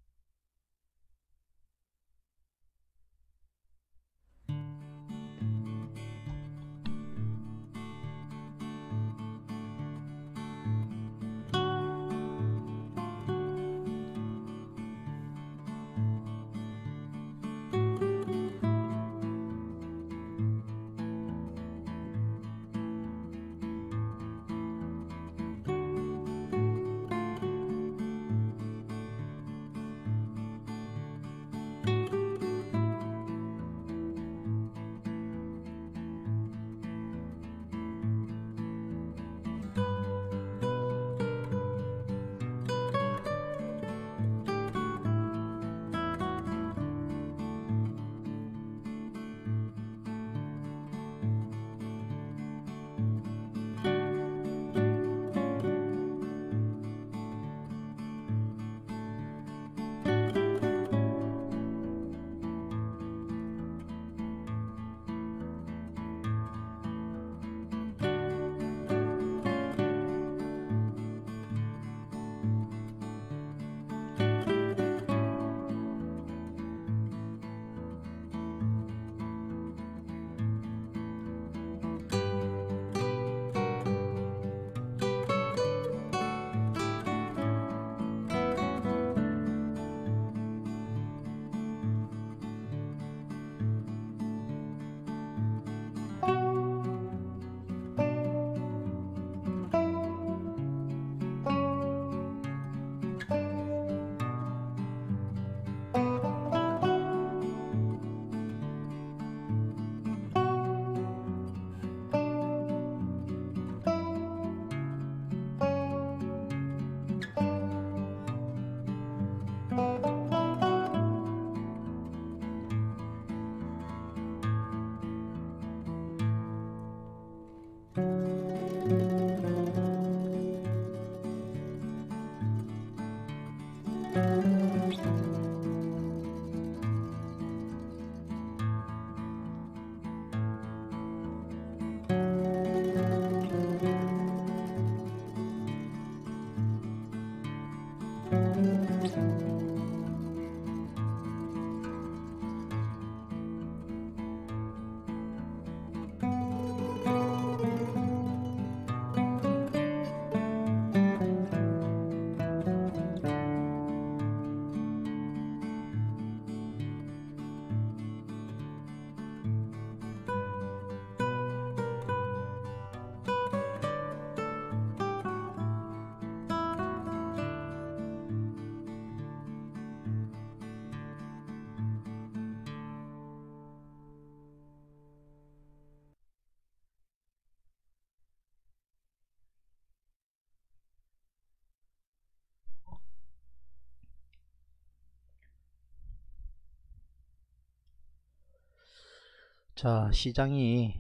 자, 시장이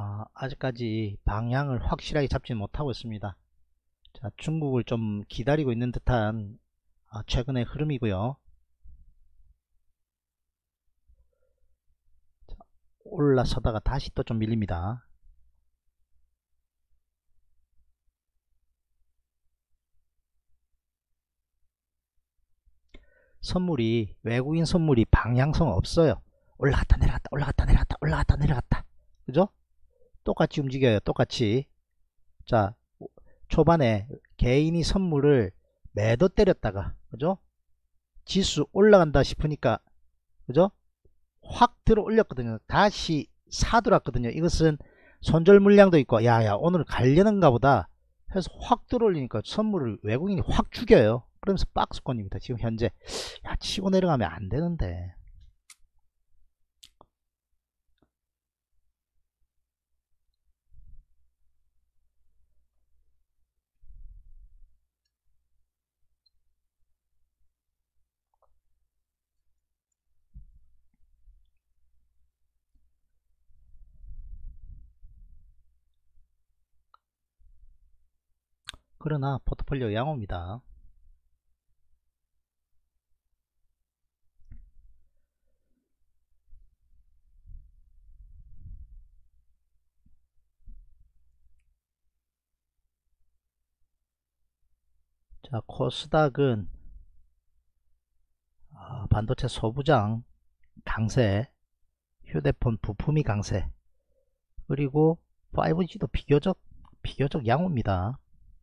아직까지 방향을 확실하게 잡지 못하고 있습니다. 자, 중국을 좀 기다리고 있는 듯한 최근의 흐름이고요. 자, 올라서다가 다시 또 좀 밀립니다. 선물이, 외국인 선물이 방향성 없어요. 올라갔다 내려갔다 올라갔다 내려갔다 올라갔다 내려갔다. 그죠? 똑같이 움직여요. 똑같이. 자, 초반에 개인이 선물을 매도 때렸다가, 그죠? 지수 올라간다 싶으니까, 그죠? 확 들어 올렸거든요. 다시 사들었거든요. 이것은 손절 물량도 있고, 야야 오늘 갈려는가 보다 해서 확 들어 올리니까 선물을 외국인이 확 죽여요. 그러면서 박스권입니다. 지금 현재. 야, 치고 내려가면 안 되는데. 그러나 포트폴리오 양호입니다. 자, 코스닥은 반도체 소부장 강세, 휴대폰 부품이 강세, 그리고 5G도 비교적 양호입니다.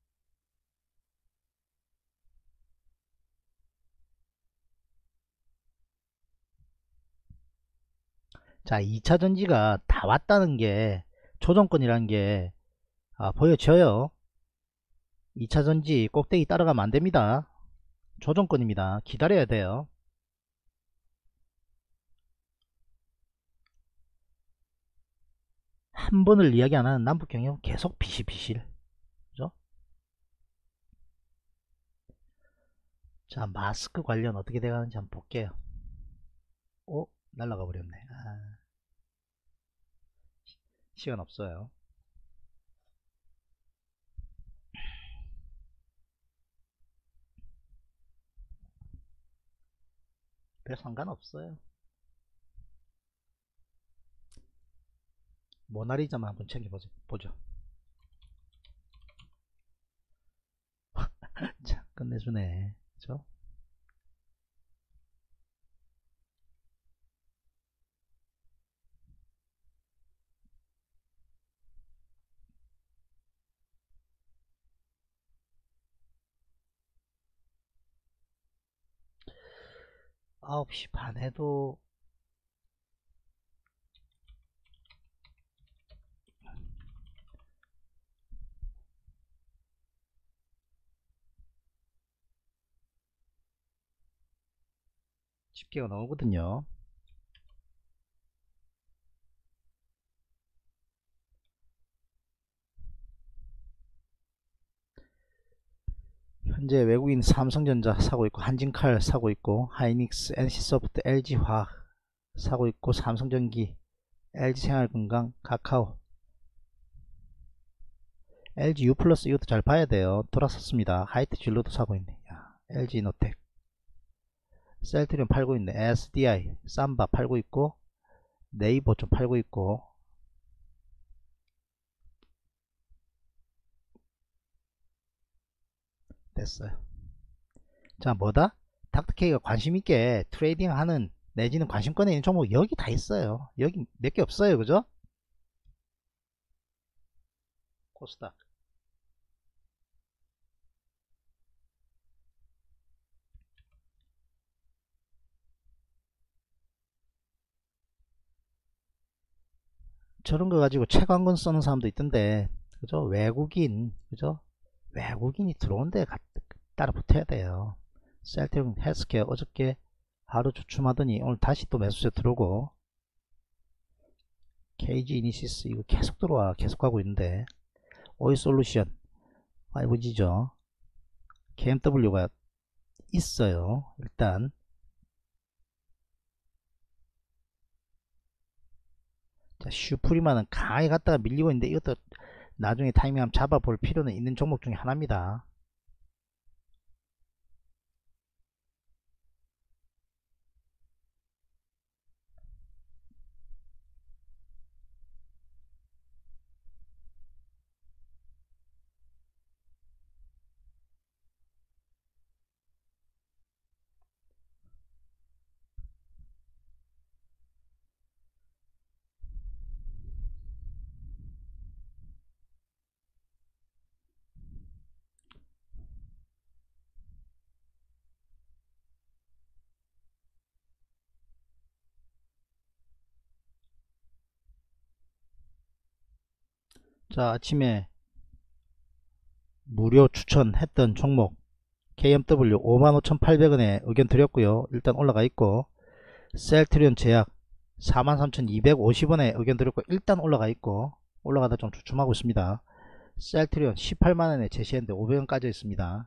자, 2차전지가 다 왔다는 게 조정권이라는 게 보여져요. 2차전지 꼭대기 따라가면 안됩니다. 조정권입니다. 기다려야 돼요. 한 번을 이야기 안 하는 남북경협 계속 비실비실. 그죠? 자, 마스크 관련 어떻게 돼가는지 한번 볼게요. 오, 날라가 버렸네. 시간 없어요. 별 상관없어요. 모나리자만 한번 챙겨보죠. 자, 끝내주네. 그죠? 아홉 시 반에도 집계가 나오거든요. 현재 외국인 삼성전자 사고 있고, 한진칼 사고 있고, 하이닉스, NC소프트, LG화학 사고 있고, 삼성전기, LG생활건강, 카카오, LGU 플러스 이것도 잘 봐야 돼요. 돌아섰습니다. 하이트 진로도 사고 있네. 야, LG노텍, 셀트리온 팔고 있네. SDI, 삼바 팔고 있고, 네이버 좀 팔고 있고. 됐어요. 자, 뭐다? 닥터케이가 관심있게 트레이딩 하는 내지는 관심권에 있는 종목 여기 다 있어요. 여기 몇 개 없어요. 그죠? 코스닥. 저런 거 가지고 책 한 권 쓰는 사람도 있던데, 그죠? 외국인, 그죠? 외국인이 들어온 데 따라 붙어야 돼요. 셀트리온 헬스케어 어저께 하루 주춤하더니 오늘 다시 또 매수세 들어오고, KG 이니시스 이거 계속 들어와. 계속 가고 있는데, 오이솔루션 5G죠. KMW가 있어요. 일단 자, 슈프리마는 강하게 갔다가 밀리고 있는데 이것도 나중에 타이밍 한번 잡아볼 필요는 있는 종목 중에 하나입니다. 자, 아침에 무료 추천했던 종목 KMW 55,800원에 의견 드렸고요. 일단 올라가 있고, 셀트리온 제약 43,250원에 의견 드렸고 일단 올라가 있고, 올라가다 좀 주춤하고 있습니다. 셀트리온 18만원에 제시했는데 500원 까져 있습니다.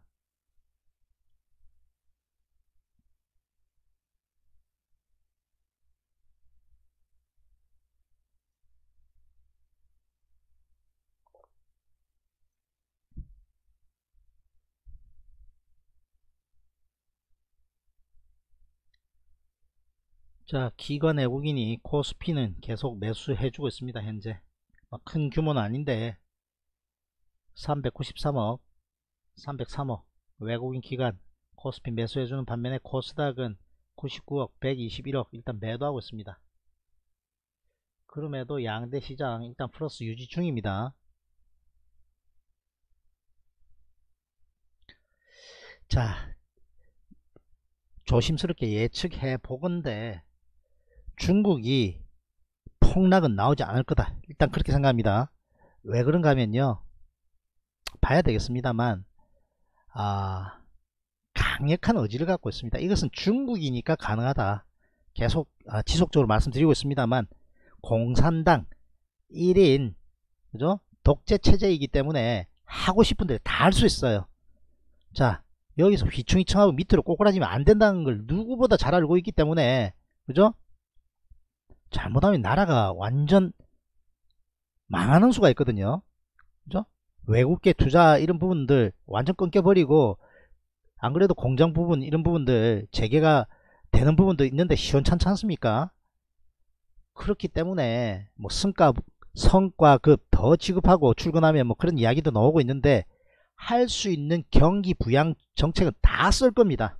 자, 기관 외국인이 코스피는 계속 매수해주고 있습니다. 현재 큰 규모는 아닌데 393억 303억 외국인 기관 코스피 매수해주는 반면에 코스닥은 99억 121억 일단 매도하고 있습니다. 그럼에도 양대 시장 일단 플러스 유지 중입니다. 자, 조심스럽게 예측해 보건대 중국이 폭락은 나오지 않을 거다. 일단 그렇게 생각합니다. 왜 그런가 하면요, 봐야 되겠습니다만 강력한 의지를 갖고 있습니다. 이것은 중국이니까 가능하다. 계속 지속적으로 말씀드리고 있습니다만, 공산당 1인 그죠? 독재 체제이기 때문에 하고 싶은 대로 다 할 수 있어요. 자, 여기서 휘청휘청하고 밑으로 꼬꾸라지면 안 된다는 걸 누구보다 잘 알고 있기 때문에, 그죠? 잘못하면 나라가 완전 망하는 수가 있거든요. 그죠? 외국계 투자 이런 부분들 완전 끊겨버리고, 안 그래도 공장 부분 이런 부분들 재개가 되는 부분도 있는데 시원찮지 않습니까? 그렇기 때문에 뭐 성과급 더 지급하고 출근하면 뭐 그런 이야기도 나오고 있는데, 할 수 있는 경기 부양 정책은 다 쓸 겁니다.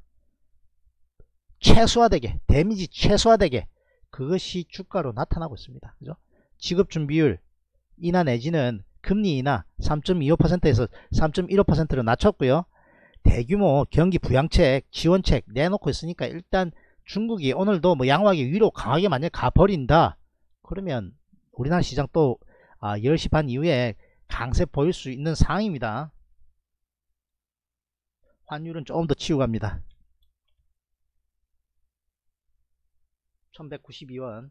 최소화되게, 데미지 최소화되게. 그것이 주가로 나타나고 있습니다. 그죠? 지급준비율 인하 내지는 금리 인하 3.25%에서 3.15%로 낮췄고요. 대규모 경기 부양책, 지원책 내놓고 있으니까, 일단 중국이 오늘도 뭐 양호하게 위로 강하게 만약에 가버린다 그러면 우리나라 시장 또 10시 반 이후에 강세 보일 수 있는 상황입니다. 환율은 조금 더 치고 갑니다. 1192원.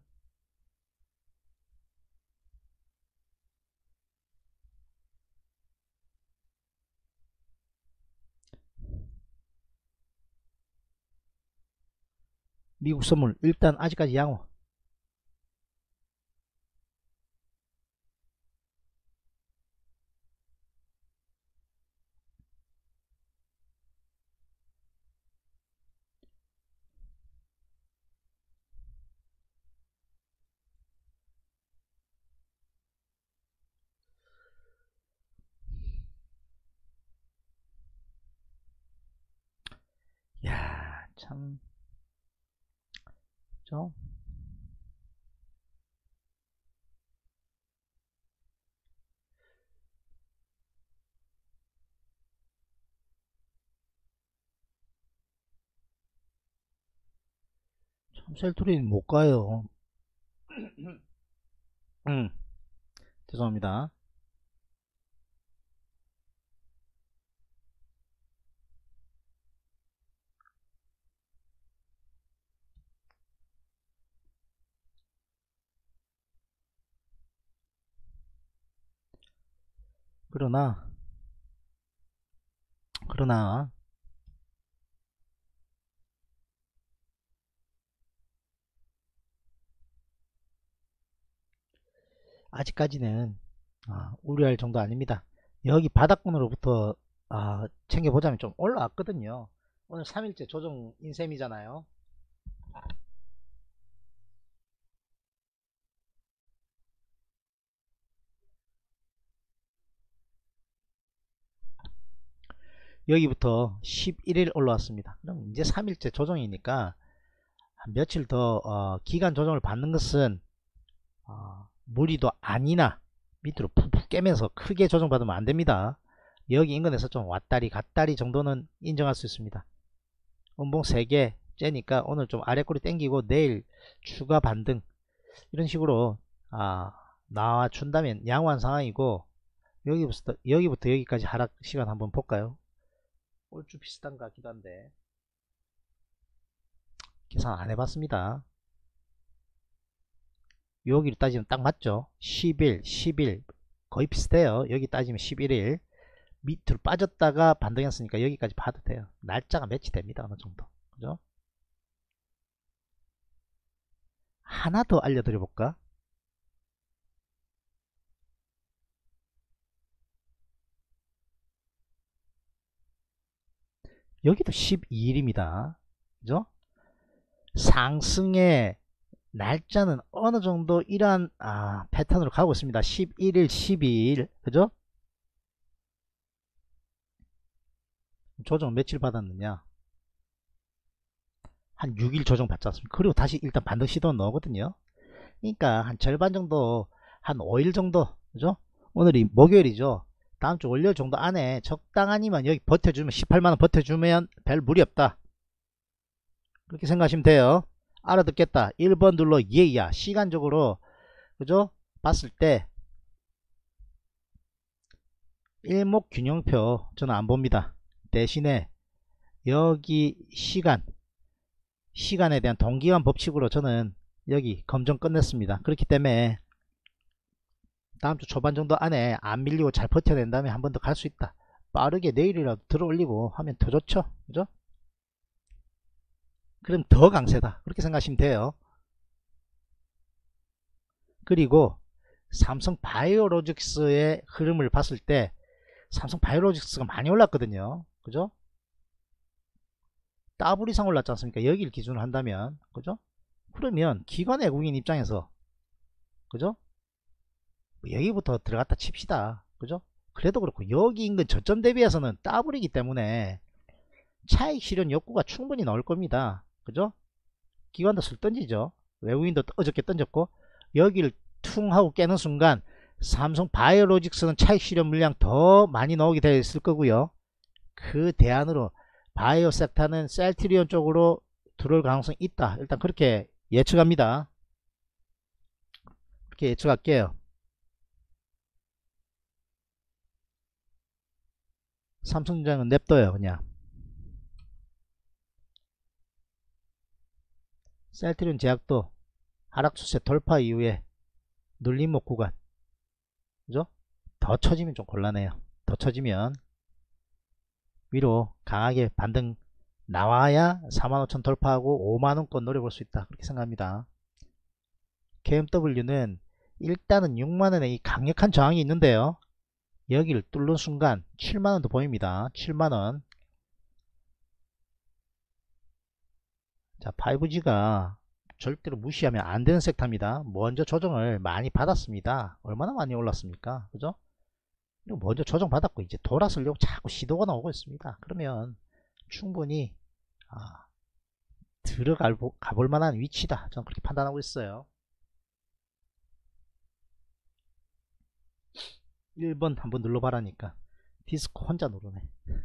미국 선물 일단 아직까지 양호. 야, 참 죠? 참 셀토리는 못 가요. 죄송합니다. 그러나 아직까지는 우려할 정도 아닙니다. 여기 바닥권으로부터 챙겨보자면 좀 올라왔거든요. 오늘 3일째 조정 인셈이잖아요. 여기부터 11일 올라왔습니다. 그럼 이제 3일째 조정이니까 한 며칠 더 기간 조정을 받는 것은 무리도 아니나 밑으로 푹푹 깨면서 크게 조정받으면 안됩니다. 여기 인근에서 좀 왔다리 갔다리 정도는 인정할 수 있습니다. 음봉 3개 째니까 오늘 좀 아래꼬리 땡기고 내일 추가 반등 이런 식으로 나와준다면 양호한 상황이고, 여기부터 여기까지 하락 시간 한번 볼까요? 얼추 비슷한 것 같기도 한데 계산 안 해봤습니다. 여기를 따지면 딱 맞죠? 10일 10일 거의 비슷해요. 여기 따지면 11일 밑으로 빠졌다가 반등했으니까 여기까지 봐도 돼요. 날짜가 매치됩니다. 어느 정도. 그죠? 하나 더 알려드려 볼까? 여기도 12일입니다. 그죠? 상승의 날짜는 어느 정도 이러한 패턴으로 가고 있습니다. 11일, 12일. 그죠? 조정 며칠 받았느냐? 한 6일 조정 받지 않습니까? 그리고 다시 일단 반등 시도 넣거든요. 그러니까 한 절반 정도, 한 5일 정도, 그죠? 오늘이 목요일이죠. 다음 주 월요일 정도 안에 적당하니만 여기 버텨주면 18만원 버텨주면 별 무리 없다. 그렇게 생각하시면 돼요. 알아듣겠다. 1번 눌러 예야. 시간적으로 그죠? 봤을 때 일목균형표 저는 안 봅니다. 대신에 여기 시간에 대한 동기화 법칙으로 저는 여기 검정 끝냈습니다. 그렇기 때문에 다음주 초반 정도 안에 안 밀리고 잘 버텨낸 다음에 한 번 더 갈 수 있다. 빠르게 내일이라도 들어 올리고 하면 더 좋죠. 그죠? 그럼 더 강세다. 그렇게 생각하시면 돼요. 그리고 삼성 바이오로직스의 흐름을 봤을 때 삼성 바이오로직스가 많이 올랐거든요. 그죠? 더블 이상 올랐지 않습니까? 여기를 기준으로 한다면. 그죠? 그러면 기관 외국인 입장에서 그죠? 여기부터 들어갔다 칩시다. 그죠? 그래도 그렇고 여기 인근 저점 대비해서는 더블이기 때문에 차익 실현 욕구가 충분히 나올 겁니다. 그죠? 기관도 술 던지죠. 외국인도 어저께 던졌고 여기를 퉁 하고 깨는 순간 삼성 바이오로직스는 차익 실현 물량 더 많이 나오게 되어 있을 거고요. 그 대안으로 바이오 섹터는 셀트리온 쪽으로 들어올 가능성이 있다. 일단 그렇게 예측합니다. 그렇게 예측할게요. 삼성전자는 냅둬요. 그냥 셀트리온 제약도 하락 추세 돌파 이후에 눌림목 구간 그죠? 더 처지면 좀 곤란해요. 더 처지면 위로 강하게 반등 나와야 45,000 돌파하고 5만원권 노려볼 수 있다. 그렇게 생각합니다. KMW는 일단은 6만원에 이 강력한 저항이 있는데요. 여기를 뚫는 순간 7만원도 보입니다. 7만원. 자, 5G가 절대로 무시하면 안 되는 섹터입니다. 먼저 조정을 많이 받았습니다. 얼마나 많이 올랐습니까? 그죠? 그리고 먼저 조정 받았고 이제 돌아서려고 자꾸 시도가 나오고 있습니다. 그러면 충분히 가볼 만한 위치다. 저는 그렇게 판단하고 있어요. 1번 한번 눌러봐라니까 디스코 혼자 누르네.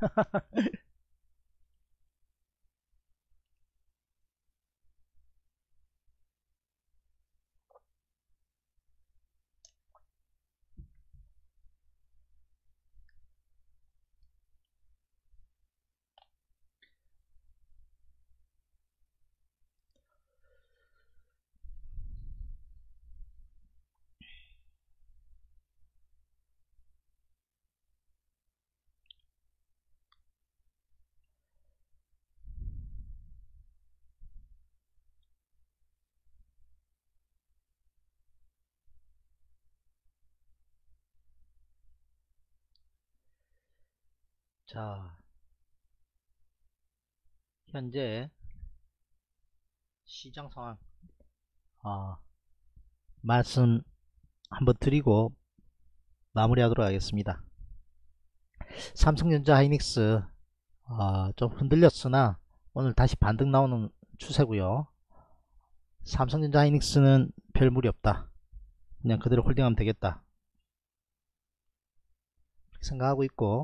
자, 현재 시장 상황 말씀 한번 드리고 마무리하도록 하겠습니다. 삼성전자 하이닉스 좀 흔들렸으나 오늘 다시 반등 나오는 추세고요. 삼성전자 하이닉스는 별 무리 없다. 그냥 그대로 홀딩하면 되겠다 생각하고 있고,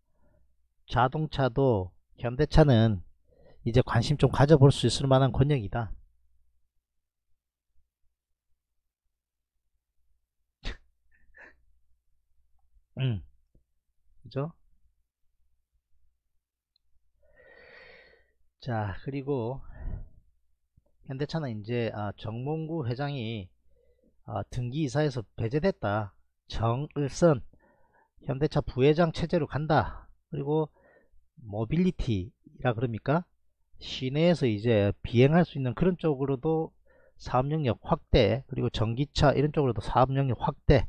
자동차도 현대차는 이제 관심 좀 가져볼 수 있을 만한 권역이다. 그죠? 자, 그리고 현대차는 이제 정몽구 회장이 등기이사에서 배제됐다. 정을선 현대차 부회장 체제로 간다. 그리고 모빌리티라 그럽니까? 시내에서 이제 비행할 수 있는 그런 쪽으로도 사업 영역 확대, 그리고 전기차 이런 쪽으로도 사업 영역 확대.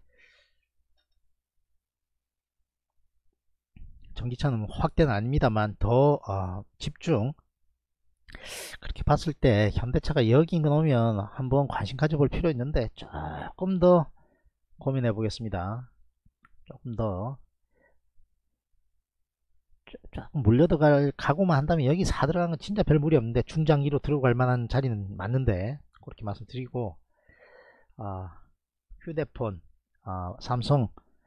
전기차는 확대는 아닙니다만 더 집중. 그렇게 봤을 때 현대차가 여기 오면 한번 관심 가져볼 필요 있는데 조금 더 고민해 보겠습니다. 조금 더 조금 물려 들어갈 각오만 한다면 여기 사 들어가는 건 진짜 별 무리 없는데 중장기로 들어갈 만한 자리는 맞는데, 그렇게 말씀드리고, 휴대폰 삼성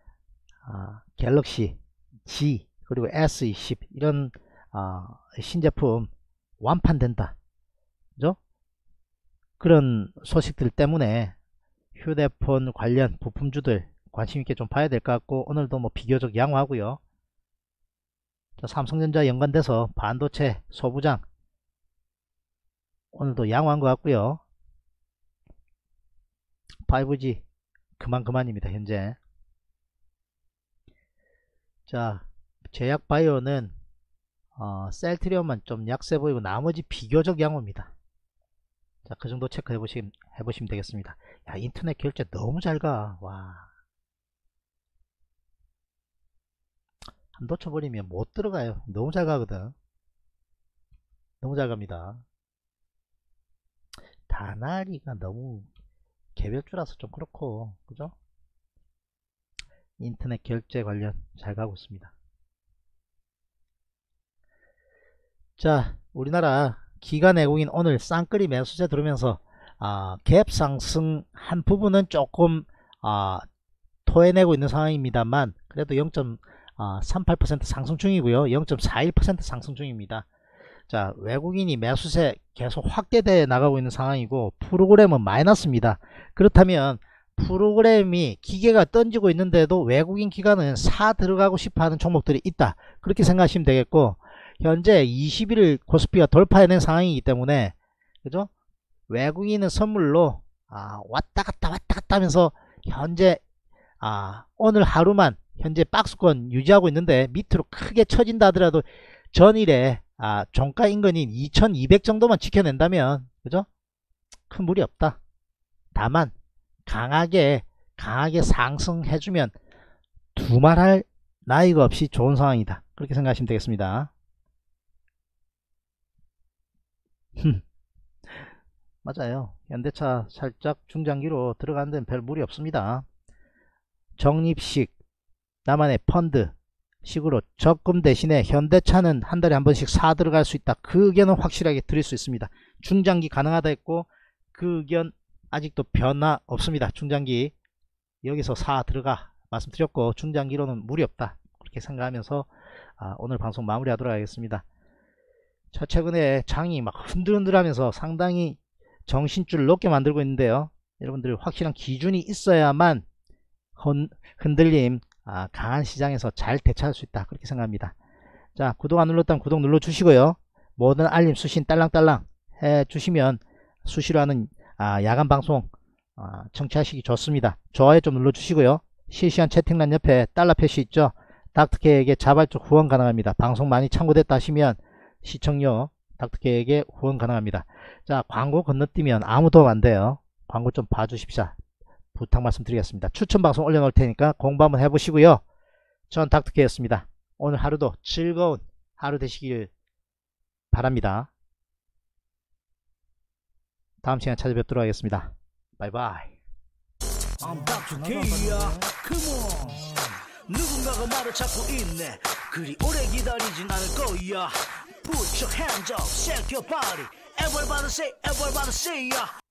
갤럭시 G 그리고 S20 이런 신제품 완판된다, 그죠? 그런 소식들 때문에 휴대폰 관련 부품주들 관심있게 좀 봐야 될 것 같고, 오늘도 뭐 비교적 양호하고요. 삼성전자 연관돼서 반도체 소부장 오늘도 양호한 것 같고요. 5G 그만입니다 현재. 자, 제약바이오는 셀트리온만 좀 약세 보이고 나머지 비교적 양호입니다. 자, 그 정도 체크해 보시면 되겠습니다. 야, 인터넷 결제 너무 잘가. 와, 한 놓쳐버리면 못 들어가요. 너무 잘 가거든. 너무 잘 갑니다. 다나리가 너무 개별주라서 좀 그렇고, 그죠? 인터넷 결제 관련 잘 가고 있습니다. 자, 우리나라 기관 외국인 오늘 쌍끌이 매수세 들어오면서 갭 상승한 부분은 조금 토해내고 있는 상황입니다만, 그래도 0.38% 상승 중이고요. 0.41% 상승 중입니다. 자, 외국인이 매수세 계속 확대돼 나가고 있는 상황이고 프로그램은 마이너스입니다. 그렇다면 프로그램이 기계가 던지고 있는데도 외국인 기관은 사 들어가고 싶어하는 종목들이 있다, 그렇게 생각하시면 되겠고, 현재 21일 코스피가 돌파해낸 상황이기 때문에, 그죠? 외국인은 선물로 왔다 갔다 하면서 현재 오늘 하루만 현재 박스권 유지하고 있는데, 밑으로 크게 처진다 하더라도 전일에 종가 인근인 2200 정도만 지켜낸다면, 그죠? 큰 무리 없다. 다만 강하게 상승해주면 두말할 나위가 없이 좋은 상황이다, 그렇게 생각하시면 되겠습니다. 맞아요. 현대차 살짝 중장기로 들어가는 데는 별 무리 없습니다. 적립식 나만의 펀드 식으로 적금 대신에 현대차는 한 달에 한 번씩 사 들어갈 수 있다, 그 의견은 확실하게 드릴 수 있습니다. 중장기 가능하다 했고, 그 의견 아직도 변화 없습니다. 중장기 여기서 사 들어가 말씀드렸고, 중장기로는 무리 없다, 그렇게 생각하면서 오늘 방송 마무리하도록 하겠습니다. 자, 최근에 장이 막 흔들흔들하면서 상당히 정신줄을 높게 만들고 있는데요. 여러분들 확실한 기준이 있어야만 흔들림 강한 시장에서 잘 대처할 수 있다, 그렇게 생각합니다. 자, 구독 안 눌렀다면 구독 눌러 주시고요. 모든 알림 수신 딸랑딸랑 해 주시면 수시로 하는 야간 방송 청취하시기 좋습니다. 좋아요 좀 눌러 주시고요. 실시간 채팅란 옆에 달러 표시 있죠? 닥터케에게 자발적 후원 가능합니다. 방송 많이 참고됐다 하시면 시청료 닥터케에게 후원 가능합니다. 자, 광고 건너뛰면 아무 도움 안 돼요. 광고 좀 봐주십시오. 부탁 말씀드리겠습니다. 추천 방송 올려놓을 테니까 공부 한번 해보시고요. 전 닥터케였습니다. 오늘 하루도 즐거운 하루 되시길 바랍니다. 다음 시간에 찾아뵙도록 하겠습니다. 바이바이. I'm Dr. K야. Come on. 누군가가 말을 찾고 있네. 그리 오래 기다리진 않을 거야. Put your hands up, shake your body. Everybody say, everybody say, yeah.